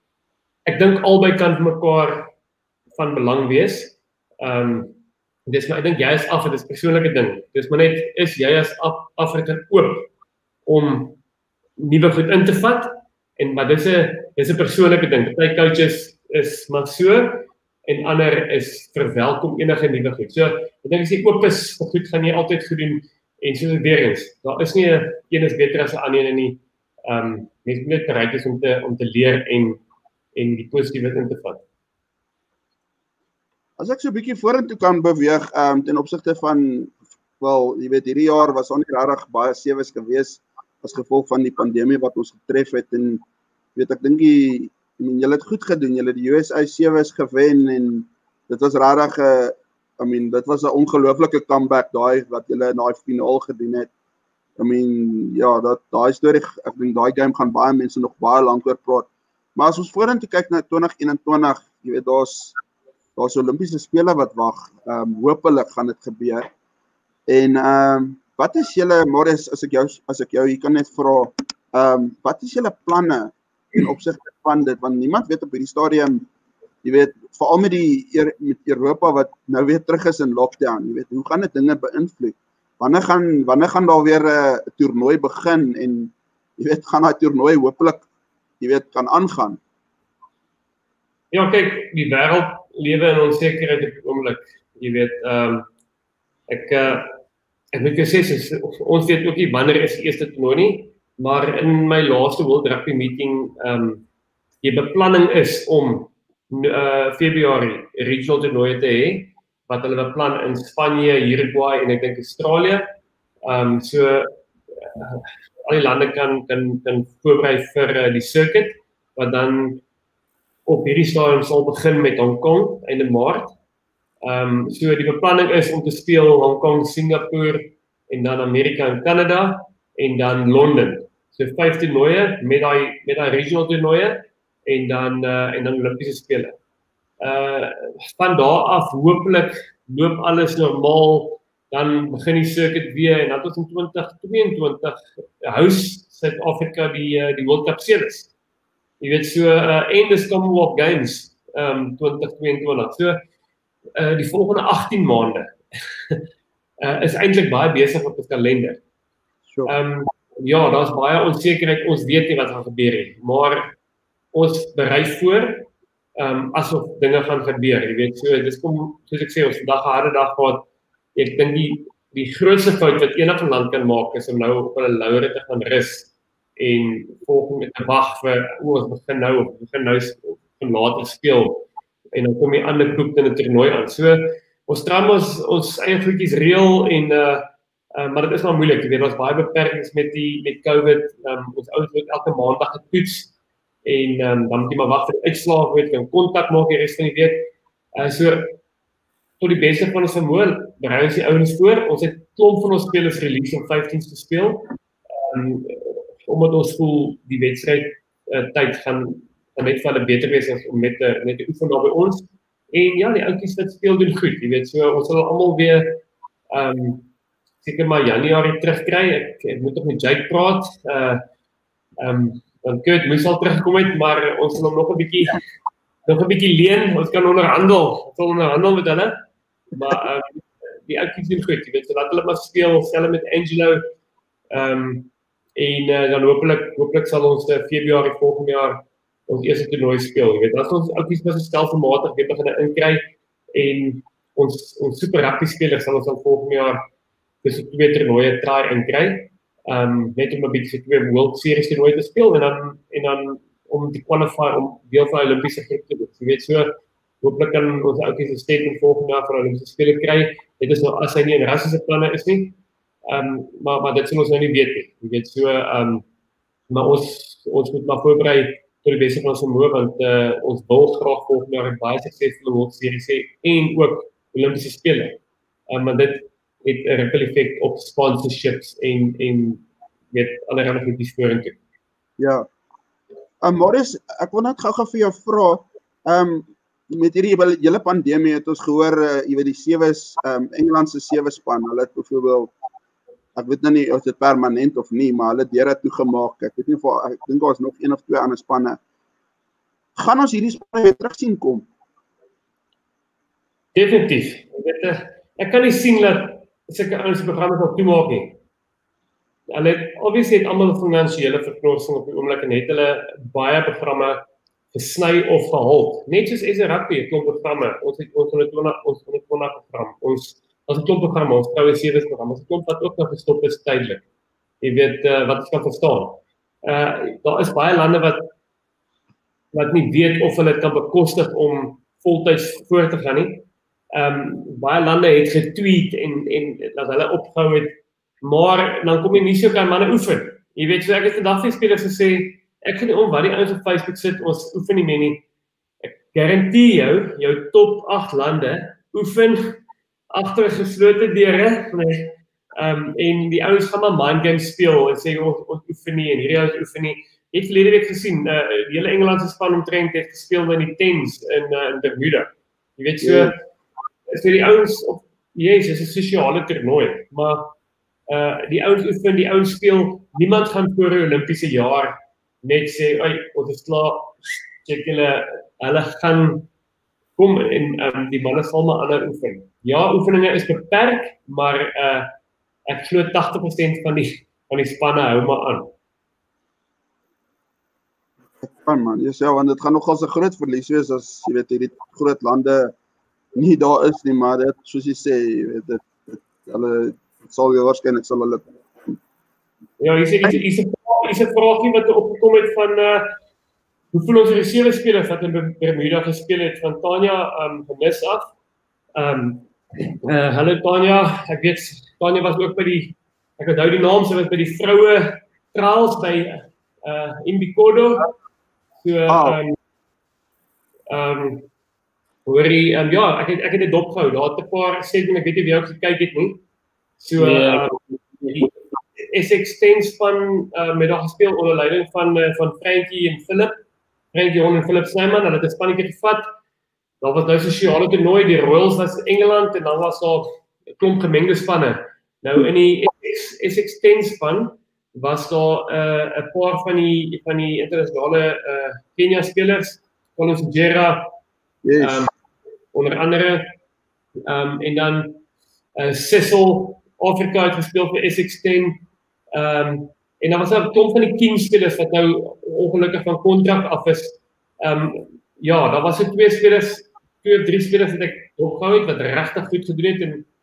S5: ek dink albei kan vir mekaar van belang wees. Ehm um, dis maar ek dink jy is af, dit is 'n persoonlike ding. Dis maar net is jy as af, Afrikaner oop om nuwe goed in te vat en maar dis 'n dis 'n persoonlike ding. Party coaches is maar so en ander is verwelkom enige nuwe goed. So ek dink as jy oop is vir goed gaan jy altyd goed doen en soos weer eens, daar is nie 'n een is beter as 'n ander een nie. Ehm um, mens moet net bereid is om te om te leer en en die positiewe in te vat.
S3: As ek so 'n bietjie vorentoe kan beweeg ehm um, ten opsigte van wel, jy weet hierdie jaar was ons regtig baie sevens gewees as gevolg van die pandemie wat ons getref het en weet ek dink die I mean julle het goed gedoen, julle het die U S A sevens gewen en dit was regtig 'n uh, I mean dit was 'n ongelooflike comeback daai wat julle in daai finaal gedoen het. I mean ja, dat daai storie ek dink daai game gaan baie mense nog baie lank oor praat. Maar as ons vorentoe kyk na twenty eenentwintig, jy weet daar's daar's Olimpiese spele wat wag. Ehm um, hopelik gaan dit gebeur. En ehm um, wat is julle Marius as ek jou as ek jou hier kan net vra, ehm um, wat is julle planne in opsigte van dit want niemand weet op hierdie stadium, jy weet veral met die met Europa wat nou weer terug is in lockdown, jy weet hoe gaan dit dinge beïnvloed? Wanneer gaan wanneer gaan daar weer 'n uh, toernooi begin en jy weet gaan daai toernooi hopelik jy weet kan aangaan?
S5: Ja, kyk, die wêreld lewe in onsekerheid op die oomblik. Jy weet, ehm um, ek uh, ek moet sê ons weet ook nie wanneer is die eerste toernooi nie. Maar in my laaste World Rugby meeting, ehm um, die beplanning is om uh, Februarie regional toernooie te hê wat hulle beplan in Spanje, Uruguay en ek dink Australië. Ehm um, so uh, al die lande kan kan kan voorberei vir uh, die circuit wat dan op hierdie stadium sal begin met Hong Kong einde Maart. Ehm um, so die beplanning is om te speel Hong Kong, Singapore en dan Amerika en Canada en dan Londen. So vyf toernooie met daai met daai regional toernooie en dan uh, en dan Olimpiese spele. Uh van daar af hopelik loop alles normaal, dan begin die circuit weer en dan tot in twenty twenty-two house Suid-Afrika die uh, die World Cup series. Jy weet so uh, en dis Commonwealth Games um twenty twenty-two. So uh, die volgende agttien maande uh, is eintlik baie besig op die kalender.
S3: Sure.
S5: Um ja, daar's baie onsekerheid, ons weet nie wat gaan gebeur nie, maar ons berei voor um asof dinge gaan gebeur, jy weet, so dis kom soos ek sê ons vandag 'n harde dag gehad. Ek dink die die grootste fout wat enige land kan maak is om nou op hulle laure te gaan rus en volgende te wag vir o, ons begin nou of begin nou van later speel en dan kom die ander groep in 'n toernooi aan. So ons try ons ons eie goedjies reël en uh, uh maar dit is maar moeilik, jy weet, ons baie beperkings met die met COVID. Um, ons ouens moet elke maandag getoets en um, dan moet jy maar wag vir die uitslae, weet kan kontak maak die res van die week. Uh, so tot die beste van ons vermoë berei ons die ouens voor. Ons het klomp van ons spelers release om vyftien te speel. Um, omdat ons voel die wedstryd uh, tyd gaan gaan net vir hulle beter wees as om met te met te oefen daar by ons. En ja, die ouetjies wat speel doen goed, jy weet, so ons sal almal weer ehm um, seker maar Januarie terugkry. Ek, ek moet nog met Jake praat. Uh ehm um, want Kurt moes al terugkom het, maar ons sal hom nog 'n bietjie nog 'n bietjie leen. Ons kan onderhandel. Ons sal onderhandel met hulle. Maar um, die ouetjies doen goed, jy weet, so laat hulle maar speel, selfs met Angelo. Ehm um, en uh, dan hopelik hopelik sal ons uh, Februarie volgende jaar ons eerste toernooi speel, jy weet, as ons ouetjies met 'n stelselmatig weer begin inkry en ons ons super rugby spelers sal ons dan volgende jaar dis twee toernooie try inkry. Ehm um, net om 'n bietjie twee World Series toernooie te speel en dan en dan om te qualify om deel van die Olimpiese groep te wees. Jy weet, so hopelik kan ons ouetjies 'n statement volgende jaar vir die Olimpiese spele kry. Dit is nou as hy nie in rassiese planne is nie. Ehm um, maar maar dit sal ons nou nie weet nie. Jy weet, so ehm um, maar ons ons moet maar voorberei tot die beste van ons vermoë, want uh, ons wil graag volgende jaar 'n baie suksesvolle World Series hê en ook Olimpiese spele. Um, maar dit het 'n ripple effek op sponsorships en en weet allerlei goedjies vorentoe.
S3: Ja. Um, Marius, ek wil net gou-gou vir jou vra, um, met hierdie hele pandemie het ons gehoor, uh, jy weet die sewe um, Engelandse sewe span, hulle het byvoorbeeld, ek weet nou nie of dit permanent of nie, maar hulle deure toegemaak. Ek weet nie of ek dink daar is nog een of twee ander spanne. Gaan ons hierdie spanne weer terug sien kom?
S5: Definitief. Ek weet, ek kan nie sien dat sulke ouens programme sal toemaak nie. Hulle het obviously het almal finansiële verknorsing op die oomblik en het hulle baie programme gesny of gehaal. Net soos S A Rugby het klomp programme. Ons het ons honderdtwintig ons honderdtwintig program. Ons Ons het klomp programme, ons vroue sewe programme, ons het klomp wat ook nog gestop is tydelik. Jy weet uh, wat ons kan verstaan. Uh daar is baie lande wat wat nie weet of hulle dit kan bekostig om voltyds voort te gaan nie. Ehm um, baie lande het getweet en en dat hulle opgehou het, maar dan kom jy nie so kan manne oefen. Jy weet, so ek het vandag vir spelers gesê, ek gaan nie om wat die ouens op Facebook sit, ons oefen nie meer nie. Ek garandeer jou, jou top agt lande oefen agter geslote deure, nee. Um, en die ouens gaan maar mind games speel en sê ons ons oefen nie en hierdie ouens oefen nie. Ek het verlede week gesien, uh, die hele Engelandse span omtrent het gespeel in die tens in uh, in Bermuda. Jy weet so, yeah. so die ouens op yes, dis 'n sosiale toernooi, maar uh die ouens oefen, die ouens speel, niemand gaan voor die Olimpiese jaar net sê, "Ag, ons is klaar, check julle, hulle gaan kom en um, die manne sal maar ander oefen." Ja, oefeninge is beperk, maar uh, ek glo tagtig persent van die van die spanne hou maar aan.
S3: Ek kan man, jy sê, want dit gaan nogal 'n groot verlies wees as jy weet hierdie groot lande nie daar is nie, maar dit soos jy sê, jy weet dit, dit hulle sal weer waarskynlik sal hulle.
S5: Ja, hier sê hier is 'n hier is 'n vraagie wat opgekom het van uh, hoeveel ons reserve spelers wat in Bermuda gespeel het van Tanya um, gemis af. Ehm um, Uh, hallo Tanya, ek weet Tanya was ook by die, ek onthou die naam, sy was by die vroue trials by uh, Imbikodo. So ehm ehm hoorie, um, ja, ek het ek het dit dopgehou. Daar het 'n paar sê en ek weet nie wie ook gekyk het nie. So yeah. um, die S X ten span uh, met daar gespeel onder leiding van uh, van Frankie en Philip. Frankie en Philip Snyman, hulle het 'n spannetjie gevat. Daar was nou sosiale toernooi, die Royals was Engeland en dan was daar 'n klomp gemengde spanne. Nou in die S X ten span was daar 'n uh, 'n paar van die van die internasionale uh, Kenia spelers, Collins Jera, yes. um, onder andere um, en dan uh, Cecil Afrika het gespeel vir S X ten. Um, en dan was daar 'n klomp van die King spelers wat nou ongelukkig van kontrak af is. Um, ja, daar was er twee spelers twee of drie spelers wat ek opgehou het, wat regtig goed gedoen het, en ek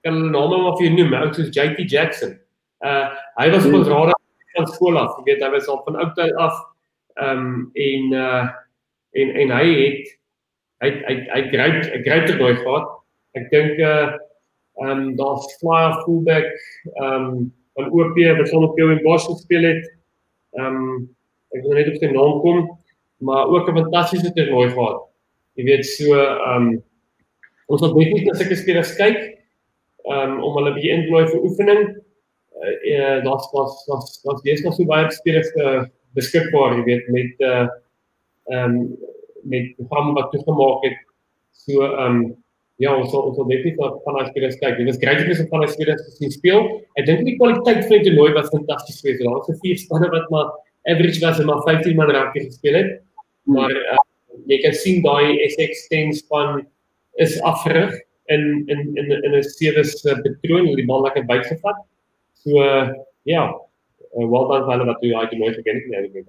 S5: kan hulle name maar vir jou noem, ou soos J T Jackson. Uh hy was op ons radar van skool af, jy weet, hy was al van oud af um, en uh en en hy het hy hy hy great hy great toernooi gehad. Ek dink uh um daar's flyer fullback um van O P wat son op jou in Boston speel het. Um ek weet net of sy naam kom, maar ook 'n fantastiese toernooi gehad. Jy weet so um ons het net nie na sulke spelers kyk um om hulle bietjie in te nooi vir oefening. Uh, daar's was was was deesdae so baie spelers uh, beskikbaar, jy weet, met uh um met programme wat toegemaak het. So um ja, ons sal ons sal definitief van daai spelers kyk. Dit was great om van daai spelers te sien speel. Ek dink die kwaliteit van die toernooi was fantasties geweest. Daar was 'n vier spanne wat maar average was en maar vyftien man rugby gespeel het. Maar uh, jy kan sien daai S X ten span is afgerig in in in in 'n sewe se patroon, die bal lekker bygevat. So uh, ja, uh, well done vir hulle wat jy uit mooi geken het nie.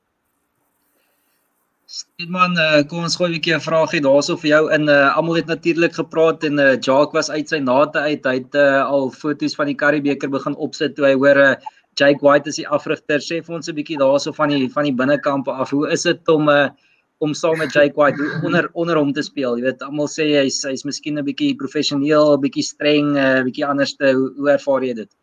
S4: Steedman, uh, kom ons gooi 'n bietjie 'n vraagie daarso vir jou in. Uh, almal het natuurlik gepraat en uh, Jacques was uit sy nate uit. Hy het uh, al foto's van die Curriebeeker begin opsit toe hy hoor uh, Jake White is die afrigter. Sê vir ons 'n bietjie daarso van die van die binnekampe af. Hoe is dit om uh, om saam met Jake White onder onder hom te speel? Jy weet, almal sê hy's hy's miskien 'n bietjie professioneel, 'n bietjie streng, 'n uh, bietjie anders te hoe, hoe ervaar jy dit?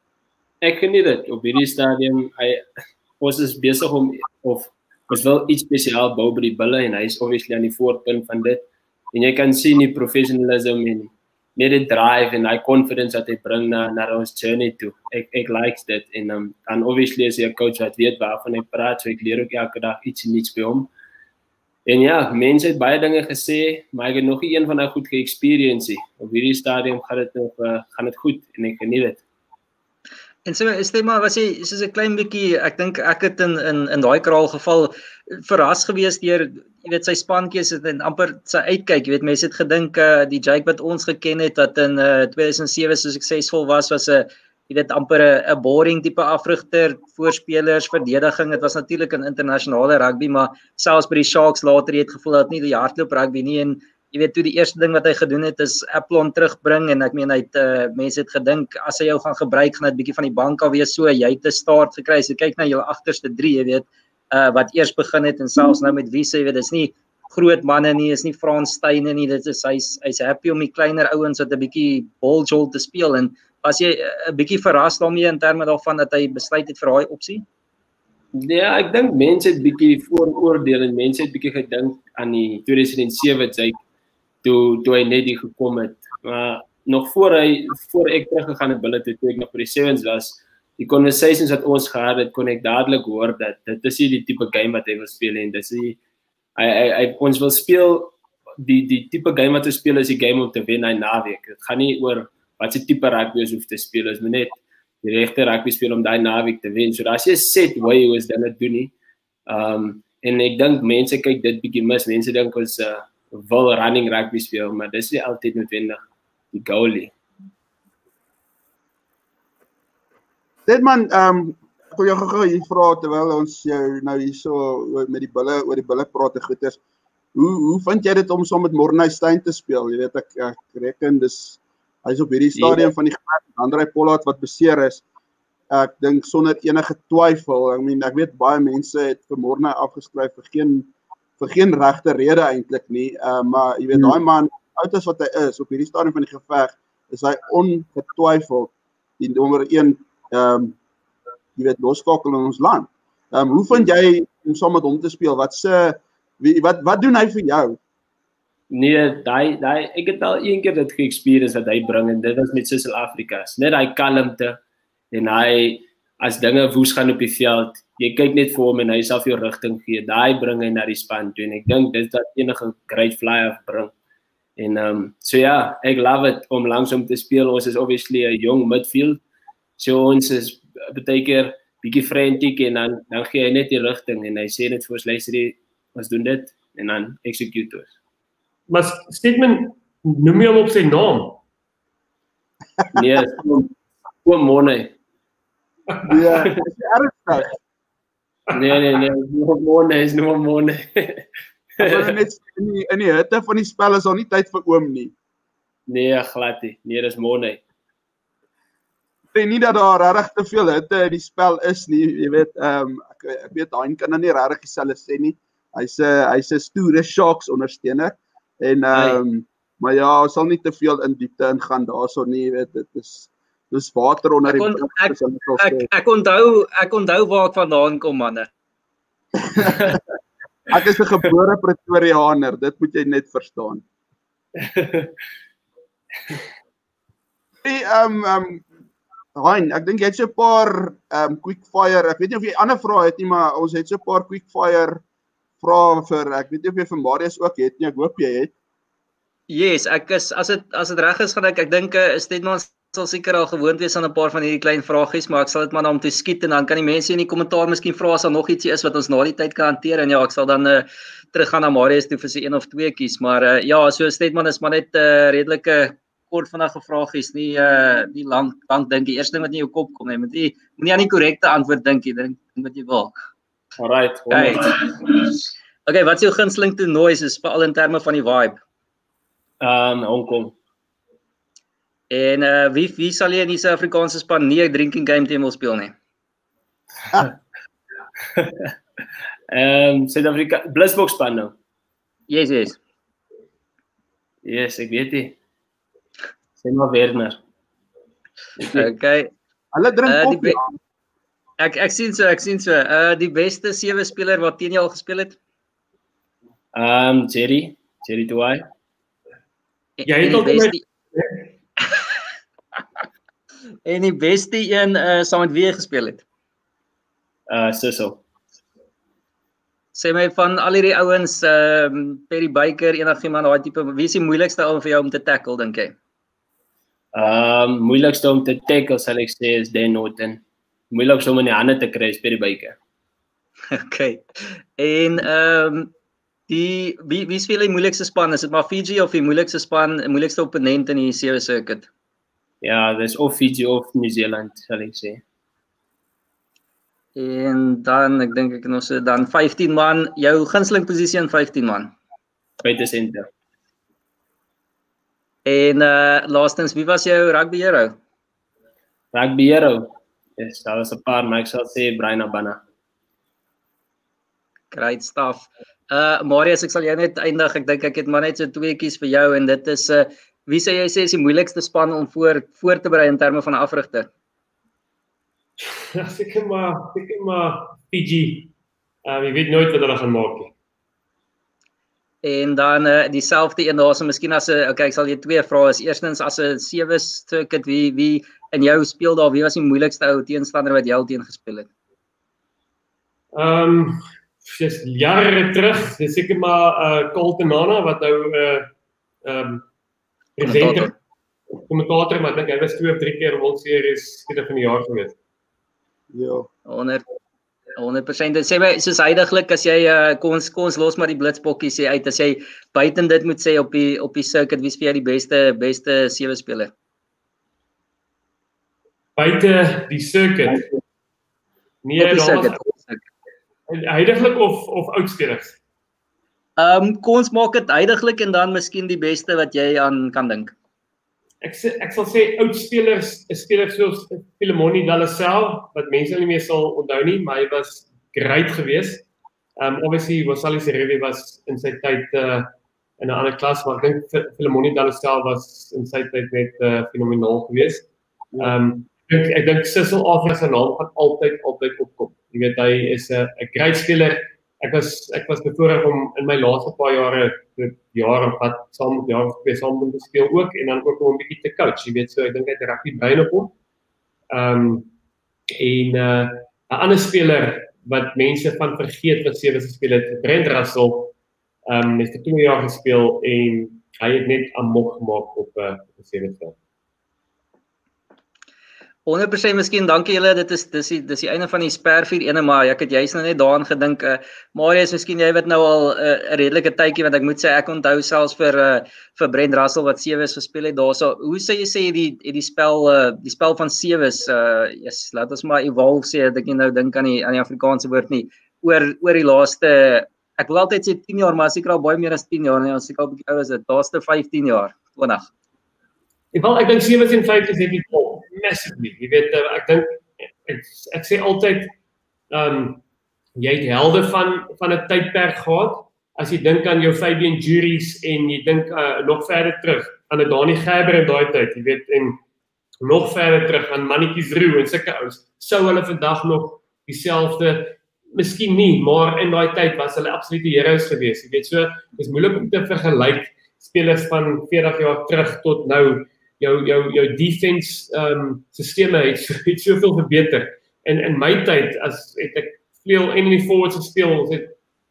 S6: Ek geniet dit op hierdie stadium. Hy ons is besig om of ons wil iets spesiaal bou by die bulle en hy is obviously aan die voorpunt van dit. En jy kan sien die professionalism en net die drive en hy confidence wat hy bring na na ons journey toe. Ek ek likes dit en um, dan obviously is hy 'n coach wat weet waarvan hy praat, so ek leer ook elke dag iets nuuts by hom. En ja, mense het baie dinge gesê, maar ek het nog nie een van daai goed ge-experience. Op hierdie stadium gaan dit nog uh, gaan dit goed en ek geniet dit.
S4: En so is dit maar was jy soos 'n klein bietjie, ek dink ek het in in in daai kraal geval verras gewees deur jy weet sy spankies het en amper sy uitkyk, jy weet mense het gedink uh, die Jake wat ons geken het dat in uh, twee duisend sewe so suksesvol was was 'n jy weet amper 'n 'n boring tipe afrigter, voorspelers, verdediging. Dit was natuurlik 'n internasionale rugby, maar selfs by die Sharks later het gevoel dat nie die hardloop rugby nie en jy weet toe die eerste ding wat hy gedoen het is Aplon terugbring en ek meen hy het uh, mense het gedink as hy jou gaan gebruik gaan dit bietjie van die bank af wees, so jy het 'n start gekry. So kyk na jou agterste drie, jy weet, uh, wat eers begin het en selfs nou met Wiese, jy weet, dis nie groot manne nie, is nie Frans Steine nie. Dit is hy's hy's happy om die kleiner ouens wat 'n bietjie balljol te speel en as jy 'n bietjie verras daarmee in terme daarvan dat hy besluit het vir daai opsie?
S6: Ja, ek dink mense het bietjie vooroordeel en mense het bietjie gedink aan die twee duisend sewe Jake toe toe hy net hier gekom het. Maar nog voor hy voor ek teruggegaan het bulle toe toe ek nog by die Sevens was, die conversations wat ons gehad het, kon ek dadelik hoor dat dit is nie die tipe game wat hy wil speel en dis nie hy, hy, hy ons wil speel die die tipe game wat hy speel is die game om te wen hy naweek. Dit gaan nie oor wat se tipe rugby ons hoef te speel, is net die regte rugby speel om daai naweek te wen. So daar's jy set way hoe ons dinge doen nie. Um en ek dink mense kyk dit bietjie mis. Mense dink ons uh, wil running rugby speel, maar dis nie altyd noodwendig die goalie.
S3: Dit man, ehm um, ek wil jou gou hier vra terwyl ons jou nou hierso met die bulle oor die bulle praat en goeters. Hoe hoe vind jy dit om saam met Morney Steyn te speel? Jy weet ek ek reken dis hy's op hierdie stadium ja. van die gewerk, Andrei Pollard wat beseer is. Ek dink sonder enige twyfel, ek meen ek weet baie mense het vir Morney afgeskryf vir geen vir geen regte rede eintlik nie, uh, maar jy weet hmm. daai man, oud as wat hy is op hierdie stadium van die geveg, is hy ongetwyfeld die nommer een ehm um, jy weet loskakel in ons land. Ehm um, hoe vind jy om saam met hom te speel? Wat se wat wat doen hy vir jou?
S6: Nee, daai daai ek het al een keer dit ge-experience wat hy bring en dit was met Suid-Afrika. Net daai kalmte en hy as dinge woes gaan op die veld, jy kyk net vir hom en hy self jou rigting gee. Daai bring hy na die span toe en ek dink dis dat enige great flyer bring. En ehm um, so ja, ek love it om langs hom te speel. Ons is obviously 'n jong midfield. So ons is baie keer bietjie frantic en dan dan gee hy net die rigting en hy sê net vir ons luister, ons doen dit en dan execute ons.
S5: Maar Steedman, noem jy hom op sy naam?
S6: Nee, oom Morney.
S3: Ja, dis ernstig.
S6: Nee, nee, nee, oom Morney is oom Morney.
S3: Hulle net in die, in die hitte van die spel is daar nie tyd vir oom nie.
S6: Nee, glad nie. Nee, dis Money.
S3: Ek weet nie dat daar regtig te veel hitte in die spel is nie, jy weet, ehm um, ek, ek weet daai kan nou nie regtig dieselfde sê nie. Hy's 'n hy's 'n stoere Sharks ondersteuner en ehm um, maar ja, ons sal nie te veel in diepte ingaan daarso nie, jy weet, dit is dis water onder die
S4: brug. Ek, ek, ek, ek onthou ek onthou waar ek vandaan kom, manne.
S3: Ek is 'n gebore Pretoriaaner, dit moet jy net verstaan. Hey, ehm ehm Hein, ek dink jy het so 'n paar ehm um, quick fire. Ek weet nie of jy ander vrae het nie, maar ons het so 'n paar quick fire vrae vir ek weet nie of jy vir Marius ook het nie. Ek hoop jy het.
S4: Yes, ek is as dit as dit reg is gaan ek ek dink uh, Stedman sal seker al gewoond wees aan 'n paar van hierdie klein vragies, maar ek sal dit maar na hom toe skiet en dan kan die mense in die kommentaar miskien vra as daar nog ietsie is wat ons na die tyd kan hanteer en ja, ek sal dan uh, teruggaan na Marius toe vir sy een of twee kies, maar uh, ja, so Stedman is maar net 'n uh, redelike kort vinnige vragies, nie uh, nie lank lank dink die eerste ding wat in jou kop kom, jy moet nie nie aan die korrekte antwoord dink jy dink wat jy wil.
S6: Alright.
S4: Okay. Okay, wat is jou gunsteling toernooi is veral in terme van die vibe?
S6: Um Hong Kong.
S4: En uh, wie wie sal jy in die Suid-Afrikaanse span nie 'n drinking game teen wil speel nie?
S6: Ehm um, Suid-Afrika Blitsboks span nou.
S4: Yes, yes.
S6: Yes, ek weet nie. Sê maar Werner.
S4: Okay.
S3: Hulle drink
S4: Uh,
S3: koffie.
S4: Ek ek sien so, ek sien so. Uh die beste sewe speler wat teen jou al gespeel het?
S6: Ehm um, Jerry, Jerry Tuai.
S5: Jy het ook
S4: beste En die beste een uh saam met wie jy gespeel het?
S6: Uh Sissel.
S4: Sê my van al hierdie ouens, ehm um, Perry Baker, enigiemand daai tipe, wie is die moeilikste ou vir jou om te tackle dink jy?
S6: Ehm um, moeilikste om te tackle sal ek sê is Dan Norton. Moeilikste om in die hande te kry is Perry Baker.
S4: Okay. En ehm um, die wie wie speel die moeilikste span? Is dit maar Fiji of die moeilikste span, die moeilikste opponent in die sewe circuit?
S6: Ja, dis of Fiji of New Zealand sal ek sê.
S4: En dan ek dink ek kan ons dan vyftien man, jou gunsteling posisie in vyftien man.
S6: Buite senter.
S4: En uh laastens, wie was jou rugby hero?
S6: Rugby hero. Yes, daar was 'n paar, maar ek sal sê Brian Abana.
S4: Great stuff. Uh Marius, ek sal jou net eindig. Ek dink ek het maar net so twee kies vir jou en dit is uh wie sê jy sê is die moeilikste span om voor voor te berei in terme van 'n afrigter?
S5: Seker maar, seker maar Fiji. Ehm uh, jy weet nooit wat hulle gaan maak nie.
S4: En dan uh, dieselfde een daarso, miskien as 'n okay, ek sal jy twee vrae is. Eerstens as 'n sewe circuit, wie wie in jou speel daar, wie was die moeilikste ou teenstander wat jy al teen gespeel het?
S5: Ehm um, dis jare terug, dis seker maar uh Colton Nana wat nou 'n uh, ehm um, presenter kommentator, maar ek dink hy was twee of drie keer World Series speler van die jaar gewees.
S3: Ja.
S4: honderd persent. Dit sê my soos heidaglik as jy uh, kom ons kom ons los maar die blitsbokkie sê uit as jy buiten dit moet sê op die op die circuit, wie is vir jou die beste beste sewe speler?
S5: Buite die circuit. Nee,
S4: op die
S5: daar
S4: circuit.
S5: was heidaglik of of oudspelers.
S4: Ehm um, kom ons maak dit heidaglik en dan miskien die beste wat jy aan kan dink.
S5: Ek sê ek sal sê oudspelers, 'n speler soos Philemoni Dallasel wat mense nie meer sal onthou nie, maar hy was great geweest. Um obviously Wasali Serebe was in sy tyd uh, in 'n ander klas, maar ek dink Philemoni Dallasel was in sy tyd net uh, fenomenaal geweest. Um ek dink ek dink Sissel Afrika se naam gaan altyd altyd opkom. Jy weet hy is 'n 'n great speler. Ek was ek was bevoorreg om in my laaste paar jare dit jare wat saam met jaar twee saam te speel ook en dan ook om 'n bietjie te coach. Jy weet so ek dink hy het rugby brein op hom. Ehm um, en 'n uh, 'n ander speler wat mense van vergeet wat sewe gespeel het, Brent Russell. Ehm um, het vir twee jaar gespeel en hy het net amok gemaak op 'n uh, sewe veld.
S4: honderd persent miskien, dankie julle, dit is dis die dis die einde van die spervuur ene, maar ek het juist nou net daaraan gedink, uh, Marius, miskien jy wat nou al 'n uh, redelike tydjie, want ek moet sê ek onthou selfs vir uh, vir Brent Russell wat sewes gespeel het daarso. Hoe sê jy sê die die spel uh, die spel van sewes, uh yes, laat ons maar evolve sê, dat ek nie nou dink aan die aan die Afrikaanse woord nie, oor oor die laaste, ek wil altyd sê tien jaar, maar seker al baie meer as tien jaar, nee, ons seker al bietjie ouer as dit, laaste vyftien jaar, twintig.
S5: Ek wel ek dink sewe en vyf is net die top, massively. Jy weet uh, ek dink ek, ek sê altyd um jy het helde van van 'n tydperk gehad. As jy dink aan jou Fabian Juries en jy dink uh, nog verder terug aan 'n Dani Gerber in daai tyd, jy weet en nog verder terug aan Mannetjies Roo en sulke ouens, sou hulle vandag nog dieselfde, miskien nie, maar in daai tyd was hulle absolute heroes geweest. Jy weet so, dis moeilik om te vergelyk spelers van veertig jaar terug tot nou. Jou jou jou defense ehm um, sisteme het, het soveel verbeter. En in my tyd as het ek speel en in die forwards gespeel, ons het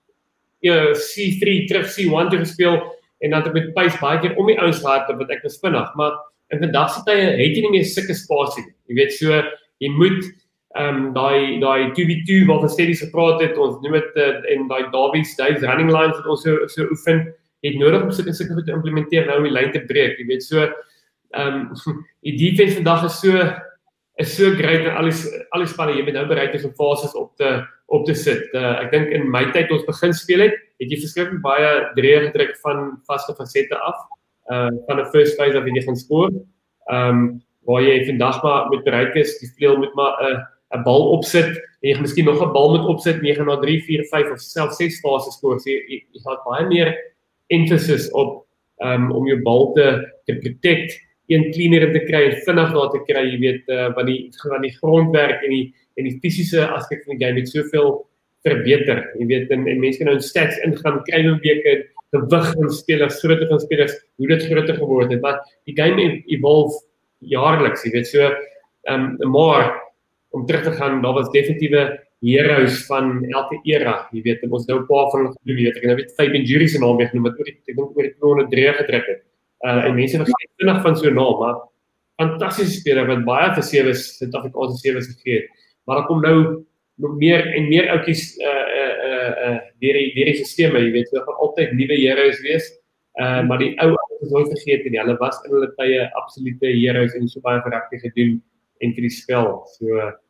S5: ja C three terug C one toe gespeel en dan het ek met pace baie keer om die ouens gehad wat ek was vinnig, maar in vandag se tye het jy nie meer sulke spasie nie. Jy weet so, jy moet ehm um, daai daai two v two waarvan Steadies gepraat het, ons noem dit uh, en daai Davies, Davies running lines wat ons so so oefen, het nodig om sulke sulke te implementeer nou om die lyn te breek. Jy weet so, ehm um, die defense vandag is so is so great en al die al die spanne jy moet nou bereid is om fases op te op te sit. Uh, ek dink in my tyd ons begin speel het, het jy verskriklik baie dreë gedruk van vaste fasette af. Uh, van 'n first phase af wie jy gaan skoor. Ehm um, waar jy vandag maar met bereik is, die speel moet maar 'n uh, 'n bal opsit en jy gaan miskien nog 'n bal moet opsit en jy gaan na three, four, five of selfs six fases skoor. So jy, jy, jy het baie meer emphasis op um, om jou bal te te protect, een cleaner te kry en vinnig daar te kry, jy weet, uh, want die van die grondwerk en die en die fisiese aspek van die game het soveel verbeter. Jy weet en, en mense kan nou in stats ingaan, kry nou weke gewig van spelers, grootte van spelers, hoe dit groter geword het, maar die game evolve jaarliks, jy weet, so, um, maar, om terug te gaan, daar was definitieve heroes van elke era, jy weet, ons nou 'n paar van hulle genoem, jy weet, ek nou weet Fabian Juries se naam weggenoem, wat oor die, ek dink oor die twee drie gedruk het, uh, en mense vergeet vinnig van so 'n naam, maar fantastiese speler, wat baie vir sewes, Suid-Afrikaanse sewes gegee het, maar daar kom nou nog meer en meer oudjies uh, uh, uh, uh, deur die, die sisteme, jy weet, so gaan altyd nuwe heroes wees, uh, maar die ou ouens is nooit vergeet en hulle was in hulle tye absolute heroes en so baie vir rugby gedoen en vir die spel, so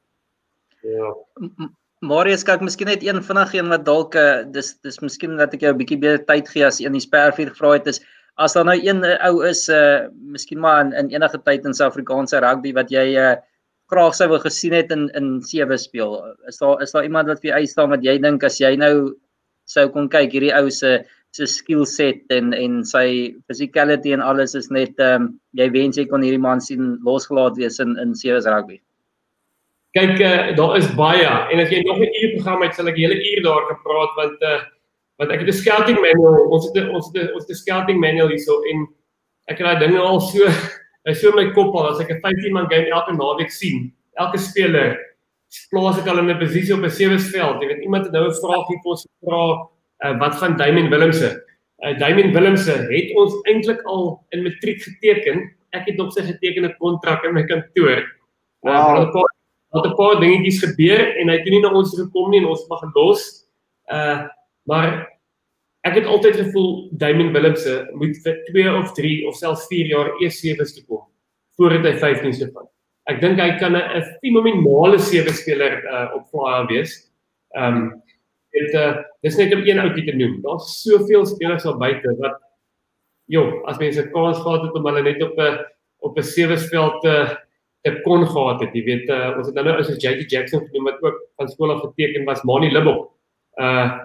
S5: ja.
S4: Marius, kyk, miskien net een vinnig een wat dalk, uh, dis, dis miskien dat ek jou 'n bietjie beter tyd gee as een die spervier gevra het, is, as daar nou een uh, ou is, uh, miskien maar in, in enige tyd in Suid-Afrikaanse rugby, wat jy uh, graag sou wou gesien het in in sewe speel. Is daar is daar iemand wat vir jou uitstaan wat jy dink as jy nou sou kon kyk hierdie ou se se skill set en en sy physicality en alles is net ehm um, jy wens jy kon hierdie man sien losgelaat wees in in sewe rugby.
S5: Kyk, uh, daar is baie en as jy nog 'n uur program het, sal ek 'n hele uur daar gepraat want uh, want ek het 'n scouting manual, ons het 'n ons het 'n ons het 'n scouting manual hierso en ek het daai dinge al so hy so my kop al, as ek 'n vyftien man game elke naweek sien, elke speler, plaas ek al in 'n posisie op 'n sewesveld, jy weet, iemand het nou 'n vraag hier vir ons gevra, uh, wat van Damian Willemse? Uh, Damian Willemse het ons eintlik al in matriek geteken, ek het nog sy getekende kontrak in my kantoor, uh, wow. Daar het 'n paar dingetjies gebeur, en hy het nie na ons gekom nie, en ons mag gelos, uh, maar ek het altyd gevoel, Damian Willemse moet vir twee of drie of selfs vier jaar eers sewes toe kom, voordat hy vyftien se van. Ek dink hy kan 'n fenominale sewe speler uh, op Flyer wees. Um, het, uh, dis net om een ouetjie te noem. Daar's soveel spelers al buite wat, joh, as mense 'n kans gehad het om hulle net op 'n op 'n sewesveld te, te kon gehad het. Jy weet, uh, ons het nou nou as J T Jackson genoem wat ook van skool af geteken was, Manie Libbok. Uh,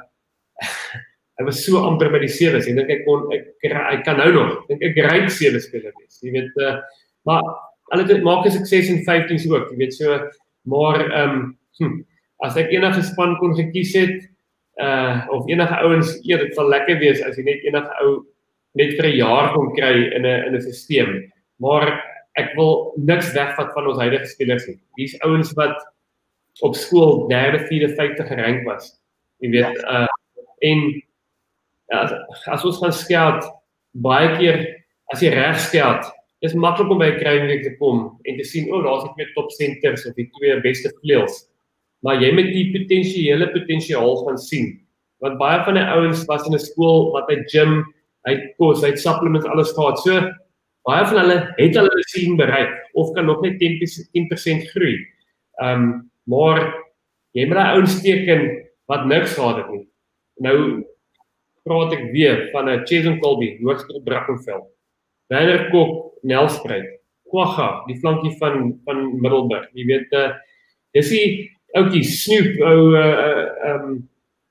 S5: Hy was so amper by die sewes, ek dink ek kon, ek, ek kan nou nog, ek dink ek ryk sewe speler wees, jy weet, uh, maar hulle het maak 'n sukses in vyftien ook, jy weet so, maar um, hm, as ek enige span kon gekies het, uh, of enige ouens, ja, dit sal lekker wees as jy net enige ou net vir 'n jaar kon kry in 'n in 'n stelsel, maar ek wil niks wegvat van ons huidige spelers nie. Dis ouens wat op skool derde, vierde, vyfde gerank was, jy weet, uh, en As, as ons gaan scout, baie keer, as jy reg scout, is maklik om by 'n kruiweek te kom en te sien, o, oh, daar's net meer top centers of die twee beste vleuels. Maar jy moet die potensiële potensiaal gaan sien. Want baie van die ouens was in 'n skool wat hy gym, hy kos, hy supplements alles gehad. So baie van hulle het hulle ceiling bereik of kan nog net ten persent groei. Um, maar jy moet daai ouens teken wat niks gehad het nie. Nou praat ek weer van 'n Chesson Colby, hoogste op Brackenfell. Werner Kok, Nelspruit, Kwagga, die flankie van van Middelburg. Jy weet uh, dis die ouetjie Snoep, ou uh um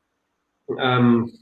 S5: um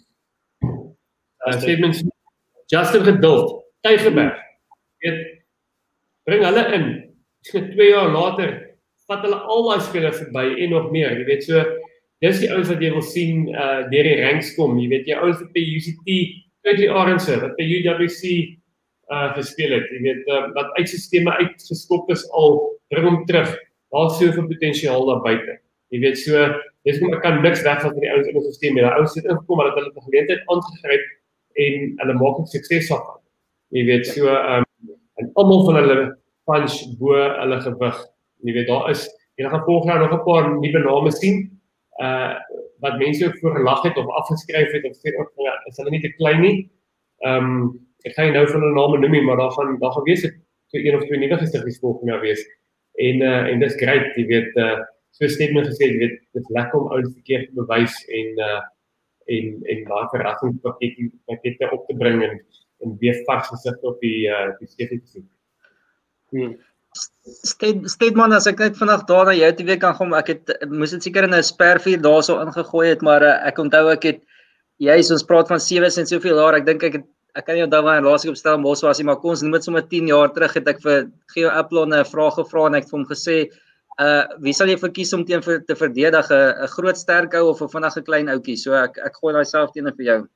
S5: uh, Justin Geduld, Tygerberg. Jy weet bring hulle in. twee jaar later vat hulle al daai spelers verby en nog meer. Jy weet so dis die ouens wat jy wil sien uh deur die ranks kom. Jy weet jy ouens wat by U C T, Curly Arendse wat by U W C uh gespeel het. Jy weet uh, wat uitstemme uitgeskop is al bring hom terug. Daar's soveel potensiaal daar buite. Jy weet so dis kom ek kan niks wegvat van die ouens in ons stelsel nie. Die ouens het ingekom dat hulle die geleentheid aangegryp en hulle maak dit suksesvol van. Jy weet so um, en almal van hulle punch bo hulle gewig. Jy weet daar is jy gaan volgende jaar nog 'n paar nuwe name sien. Uh wat mense ook voor gelag het of afgeskryf het of sê ook ja, is hulle nie te klein nie. Ehm um, ek gaan nou van hulle name noem nie, maar daar gaan daar gaan wees so een of twee nuwe gesiggies volgende jaar wees. En uh, en dis great, jy weet uh so Stedman gesê, jy weet dit is lekker om ouens verkeer te bewys en uh en en daai verrassingspakkie pakkette op te bring en en weer vars gesigte op die uh die stadium te sien.
S4: Hmm. Stedman, as ek net vandag daar na jou te weer kan kom, ek het moes dit seker in 'n spervuur daarso ingegooi het, maar uh, ek onthou ek het juis ons praat van sewe en soveel jaar, ek dink ek het ek kan nie onthou wanneer laas ek op Stellenbosch was nie, maar kom ons noem dit sommer tien jaar terug het ek vir Geo Applon 'n vraag gevra en ek het vir hom gesê, uh wie sal jy verkies om teen te verdedig, 'n groot sterk ou of 'n vinnige klein ouetjie? So ek ek gooi daai self teenoor vir jou.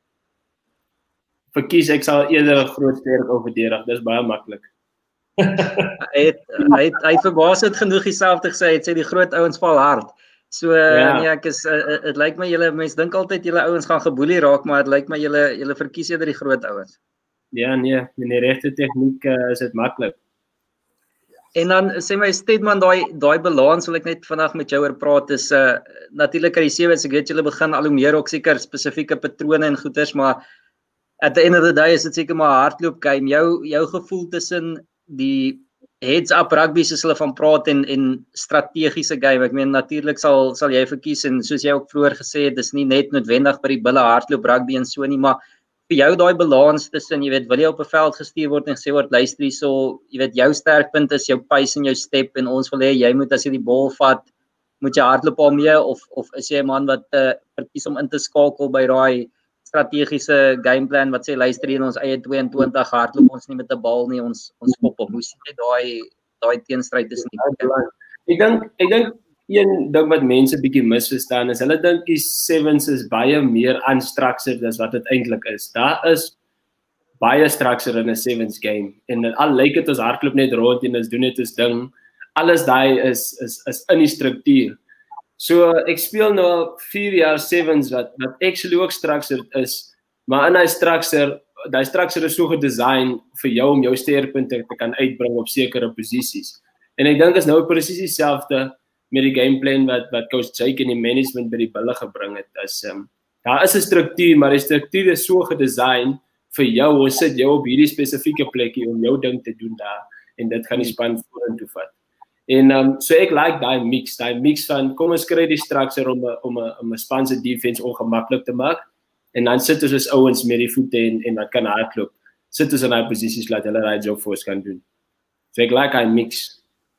S6: Verkies ek sal eerder 'n groot sterk ou verdedig, dis baie maklik.
S4: hy het hy het, hy verbaas het genoeg dieselfde gesê, hy het sê die groot ouens val hard. So ja. nee, ek is dit uh, lyk my julle mense dink altyd julle ouens gaan geboelie raak, maar dit lyk my julle julle verkies eerder die groot ouens.
S6: Ja nee, met die regte tegniek uh, is dit maklik.
S4: En dan sê my Stedman, daai daai balans wil ek net vandag met jou oor praat is uh natuurlik uit die sevens, ek weet julle begin al hoe meer ook seker spesifieke patrone en goeters, maar at the end of the day is dit seker maar 'n hardloop game. Jou jou gevoel tussen die heads up rugby soos hulle van praat en en strategiese game. Ek meen natuurlik sal sal jy verkies en soos jy ook vroeër gesê het, dis nie net noodwendig by die bulle hardloop rugby en so nie, maar vir jou daai balans tussen, jy weet, wil jy op 'n veld gestuur word en gesê word luister hierso, jy weet jou sterkpunt is jou pace en jou step en ons wil hê jy moet as jy die bal vat, moet jy hardloop al mee of of is jy 'n man wat uh, verkies om in te skakel by daai strategiese gameplan wat sê luister hier in ons eie twee en twintig hardloop ons nie met 'n bal nie, ons ons skop op. Hoe sien jy daai daai teenstryd tussen die
S6: Ek dink ek dink een ding wat mense bietjie misverstaan is hulle dink die sevens is baie meer unstructured as wat dit eintlik is. Daar is baie structure in 'n sevens game en al lyk dit as hardloop net rond en ons doen net ons ding. Alles daai is is is in die struktuur. So ek speel nou al vier jaar sevens wat wat actually ook structured is, maar in hy structure, daai structure is so gedesign vir jou om jou sterkpunte te kan uitbring op sekere posisies. En ek dink is nou presies dieselfde met die gameplan wat wat Coach Jake en die management by die bulle gebring het. As um, daar is 'n struktuur, maar die struktuur is so gedesign vir jou, ons sit jou op hierdie spesifieke plekkie om jou ding te doen daar en dit gaan die span vorentoe vat. En um, so ek like daai mix, daai mix van kom ons kry die structure om 'n om 'n om 'n span se defense ongemaklik te maak en dan sit ons as ouens met die voete en en wat kan hardloop. Sit ons in daai posisies laat hulle daai job vir ons kan doen. So ek like daai mix.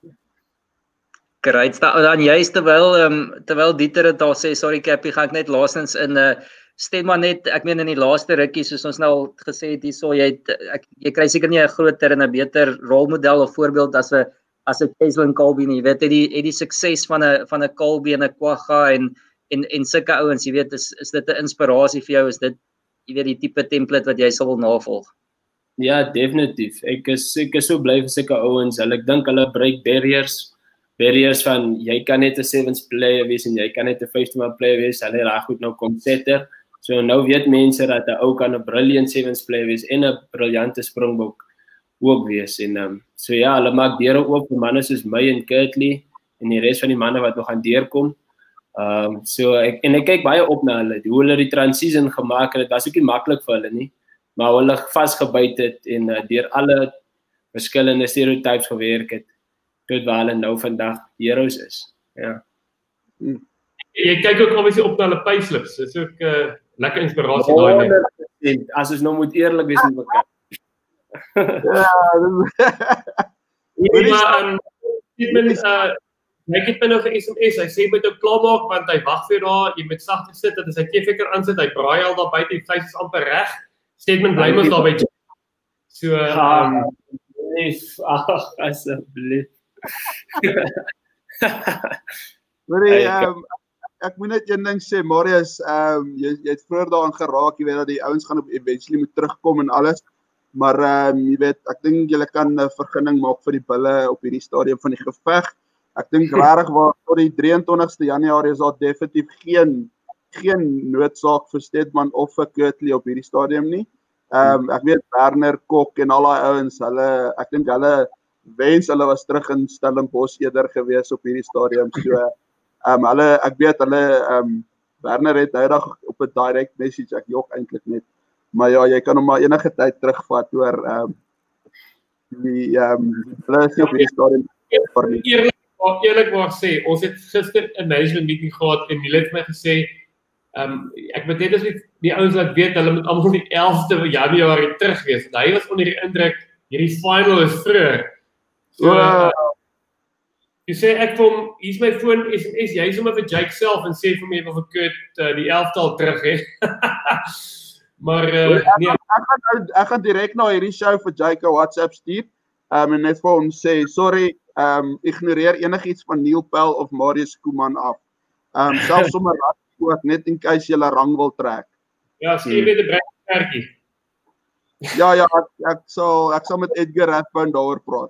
S4: Great, dan juist terwyl um, terwyl Dieter dit daar sê, sorry Cappy, gaan ek net laasens in 'n uh, stem maar net, ek meen in die laaste rukkie soos ons nou al gesê het hierso, jy het, ek, jy kry seker nie 'n groter en 'n beter rolmodel of voorbeeld as 'n as 'n Cheslin Colby nie. Jy weet, het die het die sukses van 'n van 'n Colby en 'n Kwagga en en en sulke ouens, jy weet, is is dit 'n inspirasie vir jou? Is dit jy weet die tipe template wat jy sal wil navolg?
S6: Ja, definitief. Ek is ek is so bly vir sulke ouens. Hulle ek dink hulle breek barriers. Barriers van jy kan net 'n sevens player wees en jy kan net 'n fifty man player wees. Hulle raak goed nou kom setter. So nou weet mense dat 'n ou kan 'n brilliant sevens player wees en 'n briljante springbok ook wees en um, so ja, hulle maak deure oop vir manne soos my en Kurtley en die res van die manne wat nog gaan deurkom. Um so ek en ek kyk baie op na hulle. Hoe hulle die transition gemaak het, dit was ook nie maklik vir hulle nie, maar hulle vasgebyt het en uh, deur alle verskillende stereotypes gewerk het tot waar hulle nou vandag heroes is. Ja.
S5: Hmm. Jy kyk ook obviously op na hulle payslips. Dis ook 'n uh, lekker inspirasie daai net.
S6: As ons nou moet eerlik wees met mekaar.
S3: Ja,
S5: Nee, maar um, Steedman, uh, hy het my nou ge-S M S, hy sê met jou klaarmaak, want hy wag vir daar, jy moet sagter sit, dat as hy T-vikker aansit, hy braai al daar buite, die vleis is amper reg. Steedman bly mos daar by. So, um,
S6: nee, ag, asseblief.
S3: Hoorie, um, ek moet net een ding sê, Marius, um, jy, jy het vroeër daaraan geraak, jy weet dat die ouens gaan op eventually moet terugkom en alles, maar um, jy weet, ek dink julle kan 'n vergunning maak vir die bulle op hierdie stadium van die geveg. Ek dink regtig waar tot die drie en twintigste Januarie is daar definitief geen geen noodsaak vir Steedman of vir Kirtley op hierdie stadium nie. Um, ek weet Werner, Kok en al die ouens, hulle, ek dink hulle wens hulle was terug in Stellenbosch eerder gewees op hierdie stadium. So, um, hulle, ek weet hulle, um, Werner het hydag op 'n direct message, ek jok eintlik net, maar ja, jy kan hom maar enige tyd terugvat oor um, die, um, hulle is nie op hierdie stadium vir nie.
S5: Eerlik, eerlikwaar sê, ons het gister 'n management meeting gehad en hulle het my gesê, um, ek moet net as die, die ouens laat weet, hulle moet almal die elfde Januarie terug wees, want hy was onder die indruk, hierdie final is vroeër. So, uh, jy sê ek vir hom, hier's my foon S M S, jy sommer vir Jake self en sê vir my wil vir Kurt uh, die elftal terug hê. Maar uh,
S3: ek,
S5: nee,
S3: ek, ek gaan ek gaan direk na hierdie show vir Jake 'n WhatsApp stuur. Um, en net vir hom sê, sorry, um, ignoreer enigiets van Neil Pell of Marius Koeman af. Um, selfs sommer raak net in case jy 'n rang wil trek.
S5: Ja, skryf net 'n brandkerkie.
S3: Ja, ja, ek, ek sal ek sal met Edgar Rathbone daaroor praat.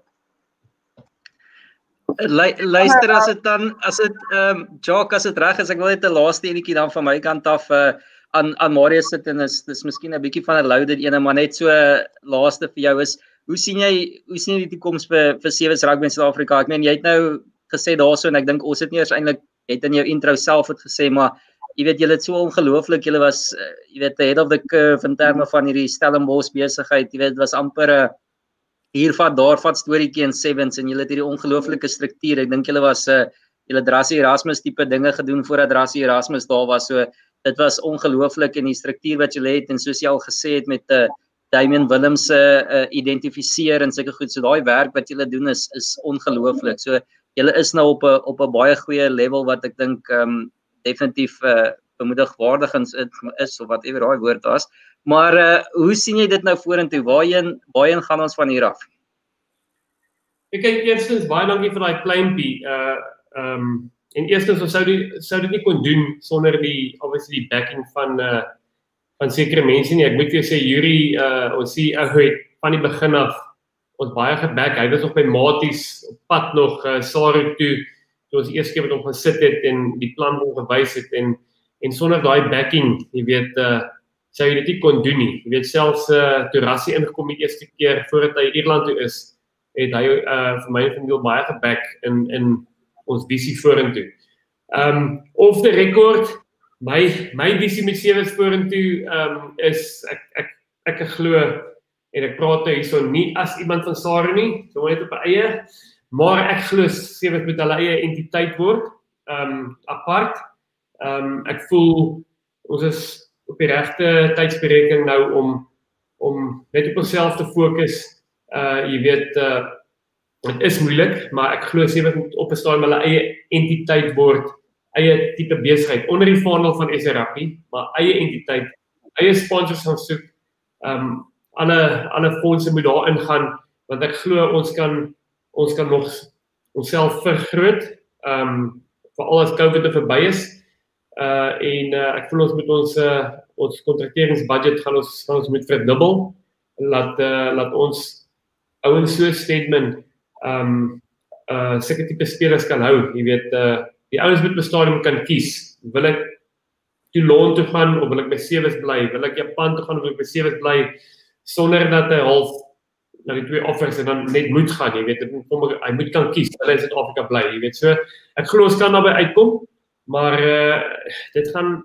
S4: Luister, as dit dan as dit ehm um, Jacques, as dit reg is, ek wil net 'n laaste enetjie dan van my kant af uh, aan aan Marius sit en is dis miskien 'n bietjie van 'n loaded ene, maar net so laaste vir jou is, hoe sien jy hoe sien jy die toekoms vir vir Sevens Rugby in Suid-Afrika? Ek meen jy het nou gesê daarso en ek dink ons het nie eers eintlik het in jou intro self het gesê, maar jy weet julle het so ongelooflik, julle was uh, jy weet the head of the curve in terme van hierdie Stellenbosch besigheid, jy weet was amper 'n uh, hier vat daar vat storieetjie in Sevens en julle het hierdie ongelooflike struktuur. Ek dink julle was 'n uh, julle Drassie Erasmus tipe dinge gedoen voordat Drassie Erasmus daar was. So dit was ongelooflik in die struktuur wat julle het en soos jy al gesê het met 'n uh, Damian Willems se uh, identifiseer en sulke goed. So daai werk wat julle doen is is ongelooflik. So julle is nou op 'n op 'n baie goeie level wat ek dink ehm um, definitief uh, bemoedigwaardigend is of whatever daai woord was. Maar uh, hoe sien jy dit nou vorentoe? Waarheen waarheen gaan ons van hier af?
S5: Ek kyk eerstens baie dankie vir daai kleinpie. Uh ehm um, en eerstens ons sou die sou dit nie kon doen sonder die obviously die backing van uh van sekere mense nie. Ek moet vir jou sê Yuri uh ons C E O het van die begin af ons baie geback. Hy was nog by Maties op pad nog uh, Saru toe toe ons eers keer met hom gesit het en die plan hom gewys het en en sonder daai backing, jy weet uh sou jy dit nie kon doen nie. Jy weet selfs uh toe Rassie ingekom die eerste keer voordat hy Ierland toe is, het hy uh vir my en vir my baie geback in in ons visie vorentoe. Um off the record, my my visie met Sevens vorentoe um is ek ek ek, ek glo en ek praat nou hierso nie as iemand van Saru nie, so net op 'n eie, maar ek glo Sevens moet hulle eie entiteit word, um apart. Um ek voel ons is op die regte tydsberekening nou om om net op onsself te fokus. Uh jy weet uh dit is moeilik, maar ek glo Sevens moet op 'n stadium hulle eie entiteit word, eie tipe besigheid onder die vaandel van S A Rugby, maar eie entiteit, eie sponsors gaan soek. Um alle alle fondse moet daar ingaan want ek glo ons kan ons kan nog onsself vergroot. Um veral as COVID verby is. Uh en uh, ek voel ons moet ons uh, ons kontrakteringsbudget gaan ons gaan ons moet verdubbel. Laat uh, laat ons ouens so Steedman um uh sulke tipe spelers kan hou. Jy weet uh die ouens moet op 'n stadium kan kies. Wil ek Toulon toe gaan of wil ek by Sevens bly? Wil ek Japan toe gaan of wil ek by Sevens bly sonder dat hy half na die twee offers en dan net moet gaan, jy weet, hy moet kan kies, hulle in Suid-Afrika bly, jy weet, so, ek glo ons kan daarby uitkom, maar uh, dit gaan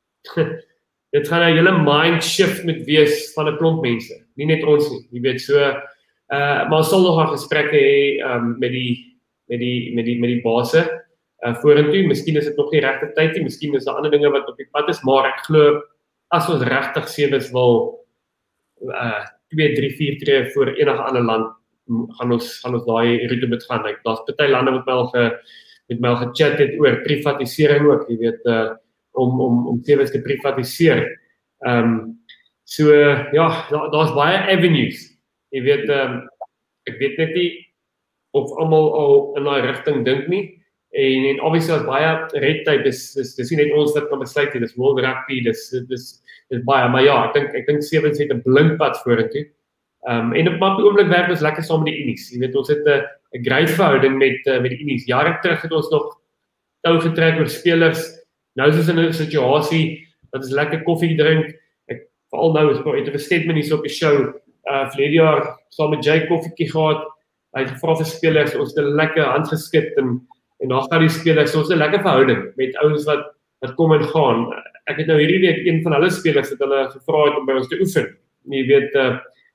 S5: dit gaan 'n hele mind shift met wees van 'n klomp mense, nie net ons nie, jy weet, so, uh, maar ons sal nog 'n gesprekke hê um, met die met die met die met die base uh, vorentoe, miskien is dit nog nie regte tyd nie, miskien is daar ander dinge wat op die pad is, maar ek glo as ons regtig Sevens wil uh, twee, drie, vier tree voor enige ander land gaan ons gaan ons daai roete moet gaan. Like, daar's baie lande wat my al ge met my al gechat het oor privatisering ook, jy weet, uh, om om om sewes te privatiseer. Ehm um, so uh, ja, daar's baie avenues. Jy weet, um, ek weet net nie of almal al in daai rigting dink nie. En en obviously is baie red tape, dis dis dis nie net ons wat kan besluit nie, dis World Rugby, dis dis dis baie, maar ja, ek dink ek dink sewens het 'n blink pad vorentoe. Ehm um, en op my oomblik werk ons lekker saam met die Unis. Jy weet, ons het 'n 'n great verhouding met uh, met die Unis. Jare terug het ons nog tou getrek oor spelers. Nou is ons in 'n situasie dat ons lekker koffie drink. Ek veral nou is het 'n statement hier op die show. Uh verlede jaar saam met Jay koffietjie gehad. Hy het gevra vir spelers, ons het 'n lekker hand geskit en en dan gaan die spelers, ons het 'n lekker verhouding met ouens wat wat kom en gaan. Ek het nou hierdie week een van hulle spelers het hulle gevra het om by ons te oefen. Jy weet, uh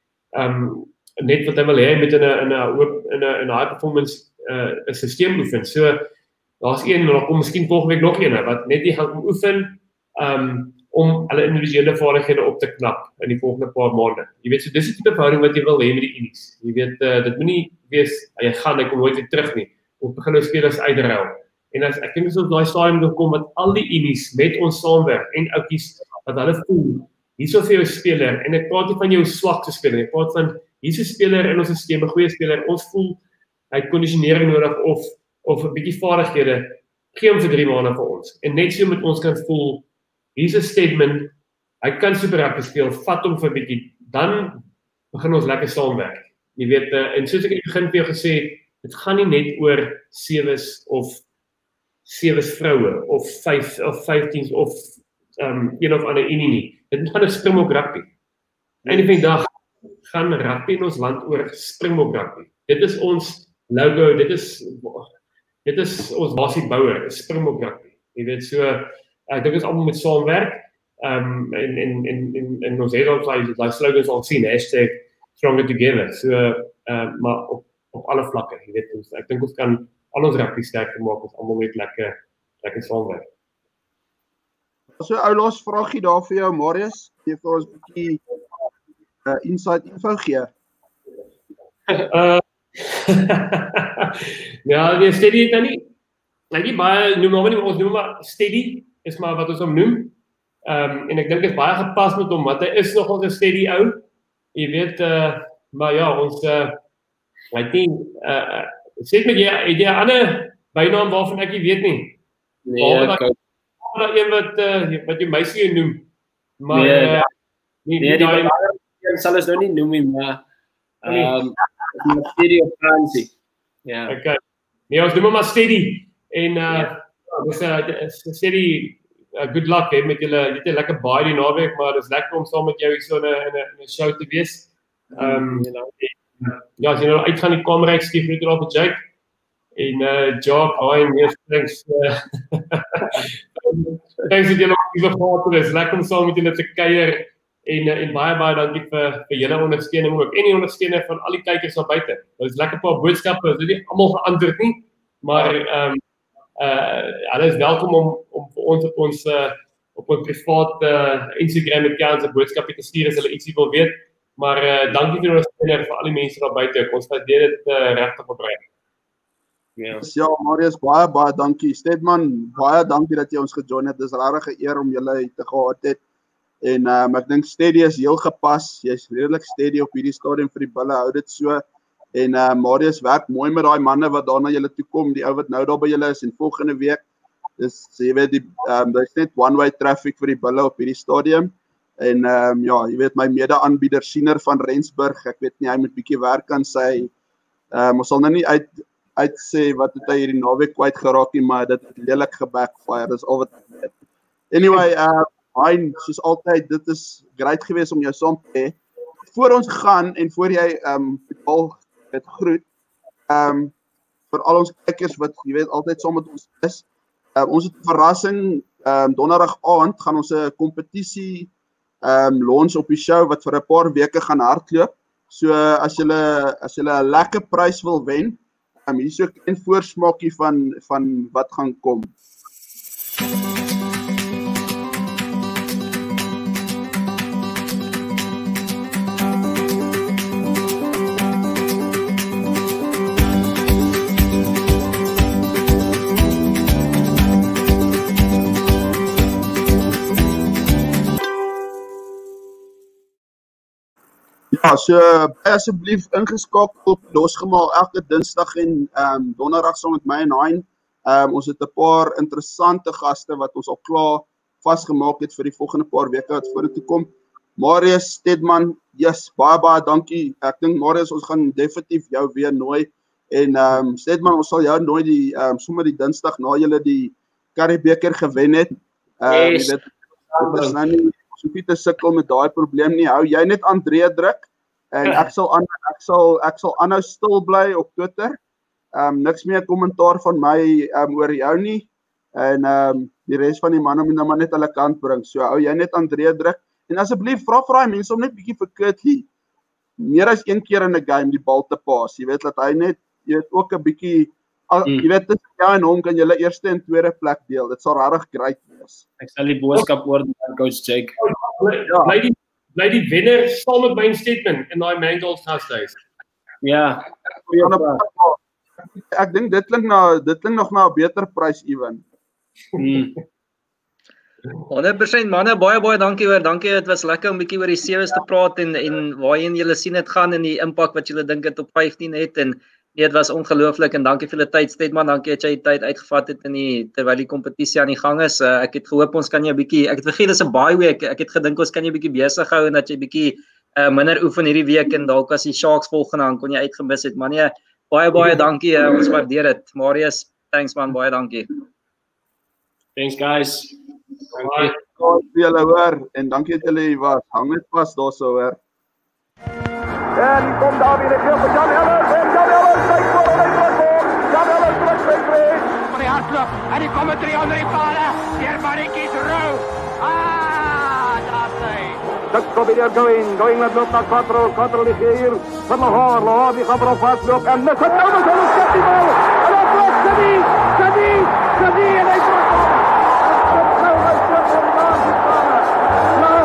S5: um net wat hy wil hê met in 'n in 'n hoop in 'n in 'n high performance uh 'n stelsel oefen. So daar's een en dan kom miskien volgende week nog een wat net die gaan kom oefen um om hulle individuele vaardighede op te knap in die volgende paar maande. Jy weet, so dis die tipe verhouding wat jy wil hê met die Unis. Jy weet, uh, dit moenie wees jy gaan ek kom nooit weer terug nie. Ons begin nou spelers uitruil. En as ek dink as ons daai stadium gekom wat al die Unis met ons saamwerk en oudjies wat hulle voel, hierso vir jou speler en ek praat nie van jou swakste speler, ek praat van hier's 'n speler in ons stelsel, 'n goeie speler. Ons voel hy het kondisionering nodig of of 'n bietjie vaardighede, gee hom vir drie maande vir ons. En net so met ons kan voel, hier's 'n statement, hy kan super rugby speel, vat hom vir 'n bietjie, dan begin ons lekker saamwerk. Jy weet, uh, en soos ek in die begin vir jou gesê het, dit gaan nie net oor sewes of sewes vroue of vyf of vyftien of um, een of ander unie nie. Dit gaan 'n Springbok rugby. Einde van die dag gaan rugby in ons land oor Springbok rugby. Dit is ons logo, dit is dit is ons basiebouer, Springbok rugby. Jy weet, so ek dink ons almal moet saamwerk. Um en en en en en ons het ons daai daai slogans al sien, hashtag stronger together. So uh, maar op op alle vlakke, jy weet, ons ek dink ons kan al ons rugby sterker maak, ons almal net lekker lekker saamwerk.
S3: So ou laas vraagie daar vir jou Marius, jy vir ons 'n bietjie uh, inside info gee.
S5: uh, ja, die steady het dan nie. Ek nie baie noem maar nie, ons noem maar steady is maar wat ons hom noem. Ehm um, en ek dink dit is baie gepas met hom want hy is nogal 'n steady ou. Jy weet uh, maar ja, ons uh, ek dink uh, sê met jy het jy 'n ander bynaam waarvan ek nie weet nie.
S6: Nee, ek
S5: daar een wat uh, wat jy meisie noem. Maar
S6: nee,
S5: uh,
S6: nie nee, die een sal ons nou nie noem nie, maar ehm um, Steady of Francie. Ja.
S5: Okay. Nee, ons noem maar Steady en uh ons uh, Steady uh, good luck hè met julle net 'n lekker baie die naweek, maar dis lekker om saam met jou hier so 'n 'n 'n show te wees. Ehm um, you know, ja, as jy nou uitgaan die kamer uit, skief net daar vir Jake. En uh Jock, hi en yes, thanks. Uh, thanks dat jy nog hier gehad het. Dis lekker om saam met julle te kuier en uh, en baie baie dankie vir vir julle ondersteuning ook en die ondersteuning van al die kykers daar buite. Dit is lekker paar boodskappe, is nie almal geantwoord nie, maar ehm um, uh hulle is welkom om om vir ons op ons uh, op 'n privaat uh, Instagram account 'n boodskapie te stuur as hulle ietsie wil weet. Maar uh, dankie vir die ondersteuning vir al die mense daar buite. Ons waardeer dit uh, regtig opreg.
S3: Ja. Ja, Marius, baie baie dankie. Stedman, baie dankie dat jy ons gejoin het. Dis regtig 'n eer om julle te gehad het. En um, ek dink steady is heel gepas. Jy's redelik steady op hierdie stadium vir die bulle. Hou dit so. En uh, Marius werk mooi met daai manne wat daarna julle toe kom, die ou wat nou daar by julle is en volgende week. Dis jy weet die um, daar's net one way traffic vir die bulle op hierdie stadium. En um, ja, jy weet my mede-aanbieder Siener van Rensburg, ek weet nie hy moet bietjie werk aan sy um, ons sal nou nie uit uit sê wat het hy hierdie naweek kwyt geraak nie, maar dit het lelik gebackfire, dis al wat ek weet. Anyway, uh, Hein, soos altyd, dit is great geweest om jou saam te hê. Voor ons gaan en voor jy um, al het groet, um, vir al ons kykers wat jy weet altyd saam met ons is, uh, ons het 'n verrassing, um, donderdag aand gaan ons 'n kompetisie um, launch op die show wat vir 'n paar weke gaan hardloop. So as julle as julle 'n lekker prys wil wen, Um, hier is ook 'n voorsmaakie van van wat gaan kom. Ja, so bly asseblief ingeskakel op Losgemaal elke Dinsdag en um, Donderdag saam met my en Hein. Um, ons het 'n paar interessante gaste wat ons al klaar vasgemaak het vir die volgende paar weke wat vorentoe kom. Marius Stedman, yes, baie baie dankie. Ek dink Marius, ons gaan definitief jou weer nooi. En um, Stedman, ons sal jou nooi die um, sommer die Dinsdag na julle die Currie-beker gewen het. Um,
S6: Yes.
S3: Dit is nou nie so baie te sukkel met daai probleem nie. Hou jy net Andrea druk en ek sal aan ek sal ek sal aanhou stil bly op Twitter. Ehm um, niks meer kommentaar van my um, oor jou nie. En ehm um, die res van die manne moet nou maar net hulle kant bring. So hou jy net Andrea druk en asseblief vra vir daai mense om net bietjie vir Kurtley meer as een keer in 'n game die bal te pas. Jy weet dat hy net jy weet ook 'n bietjie al, mm. jy weet tussen jou en hom kan julle eerste en tweede plek deel. Dit sal regtig great wees.
S6: Ek sal die boodskap oor aan Coach Jake.
S5: Ja. Bly die bly die wenner saam met my statement in daai Mangles gasthuis.
S6: Ja.
S3: Ek dink dit klink na dit klink nog na 'n beter prys ewen.
S6: Mm.
S4: honderd persent manne, baie baie dankie hoor. Dankie, dit was lekker om 'n bietjie oor die sewees te praat en en waarheen julle sien dit gaan en die impak wat julle dink dit op vyftien het en nee, dit was ongelooflik en dankie vir julle tyd Stedman, dankie dat jy tyd uitgevat het in die terwyl die kompetisie aan die gang is. Uh, ek het gehoop ons kan jou 'n bietjie, ek het vergeet dis 'n bye week. Ek het gedink ons kan jou 'n bietjie besig hou en dat jy bietjie uh, minder oefen hierdie week en dalk as die Sharks volgende aan kon jy uitgemis het. Maar nee, baie baie dankie. Uh, ons waardeer dit. Marius, thanks man, baie dankie.
S6: Thanks guys.
S5: Bye.
S3: Dankie vir julle hoor en dankie dat julle hier was. Hang net vas daarso hoor.
S1: En die komt daar weer een keer voor Jan Ellers. En Jan Ellers steekt voor en hij wordt voor. Jan Ellers terug bij Vrees.
S2: Van die hardloop. En die komen drie onder die palen. Hier Marikies rood. Ah, daar zijn.
S1: Dat probeert going. Going met loop naar Quattro. Quattro ligt hier. Van Lahore. Lahore die gaat erop vastlopen. En met het nummer van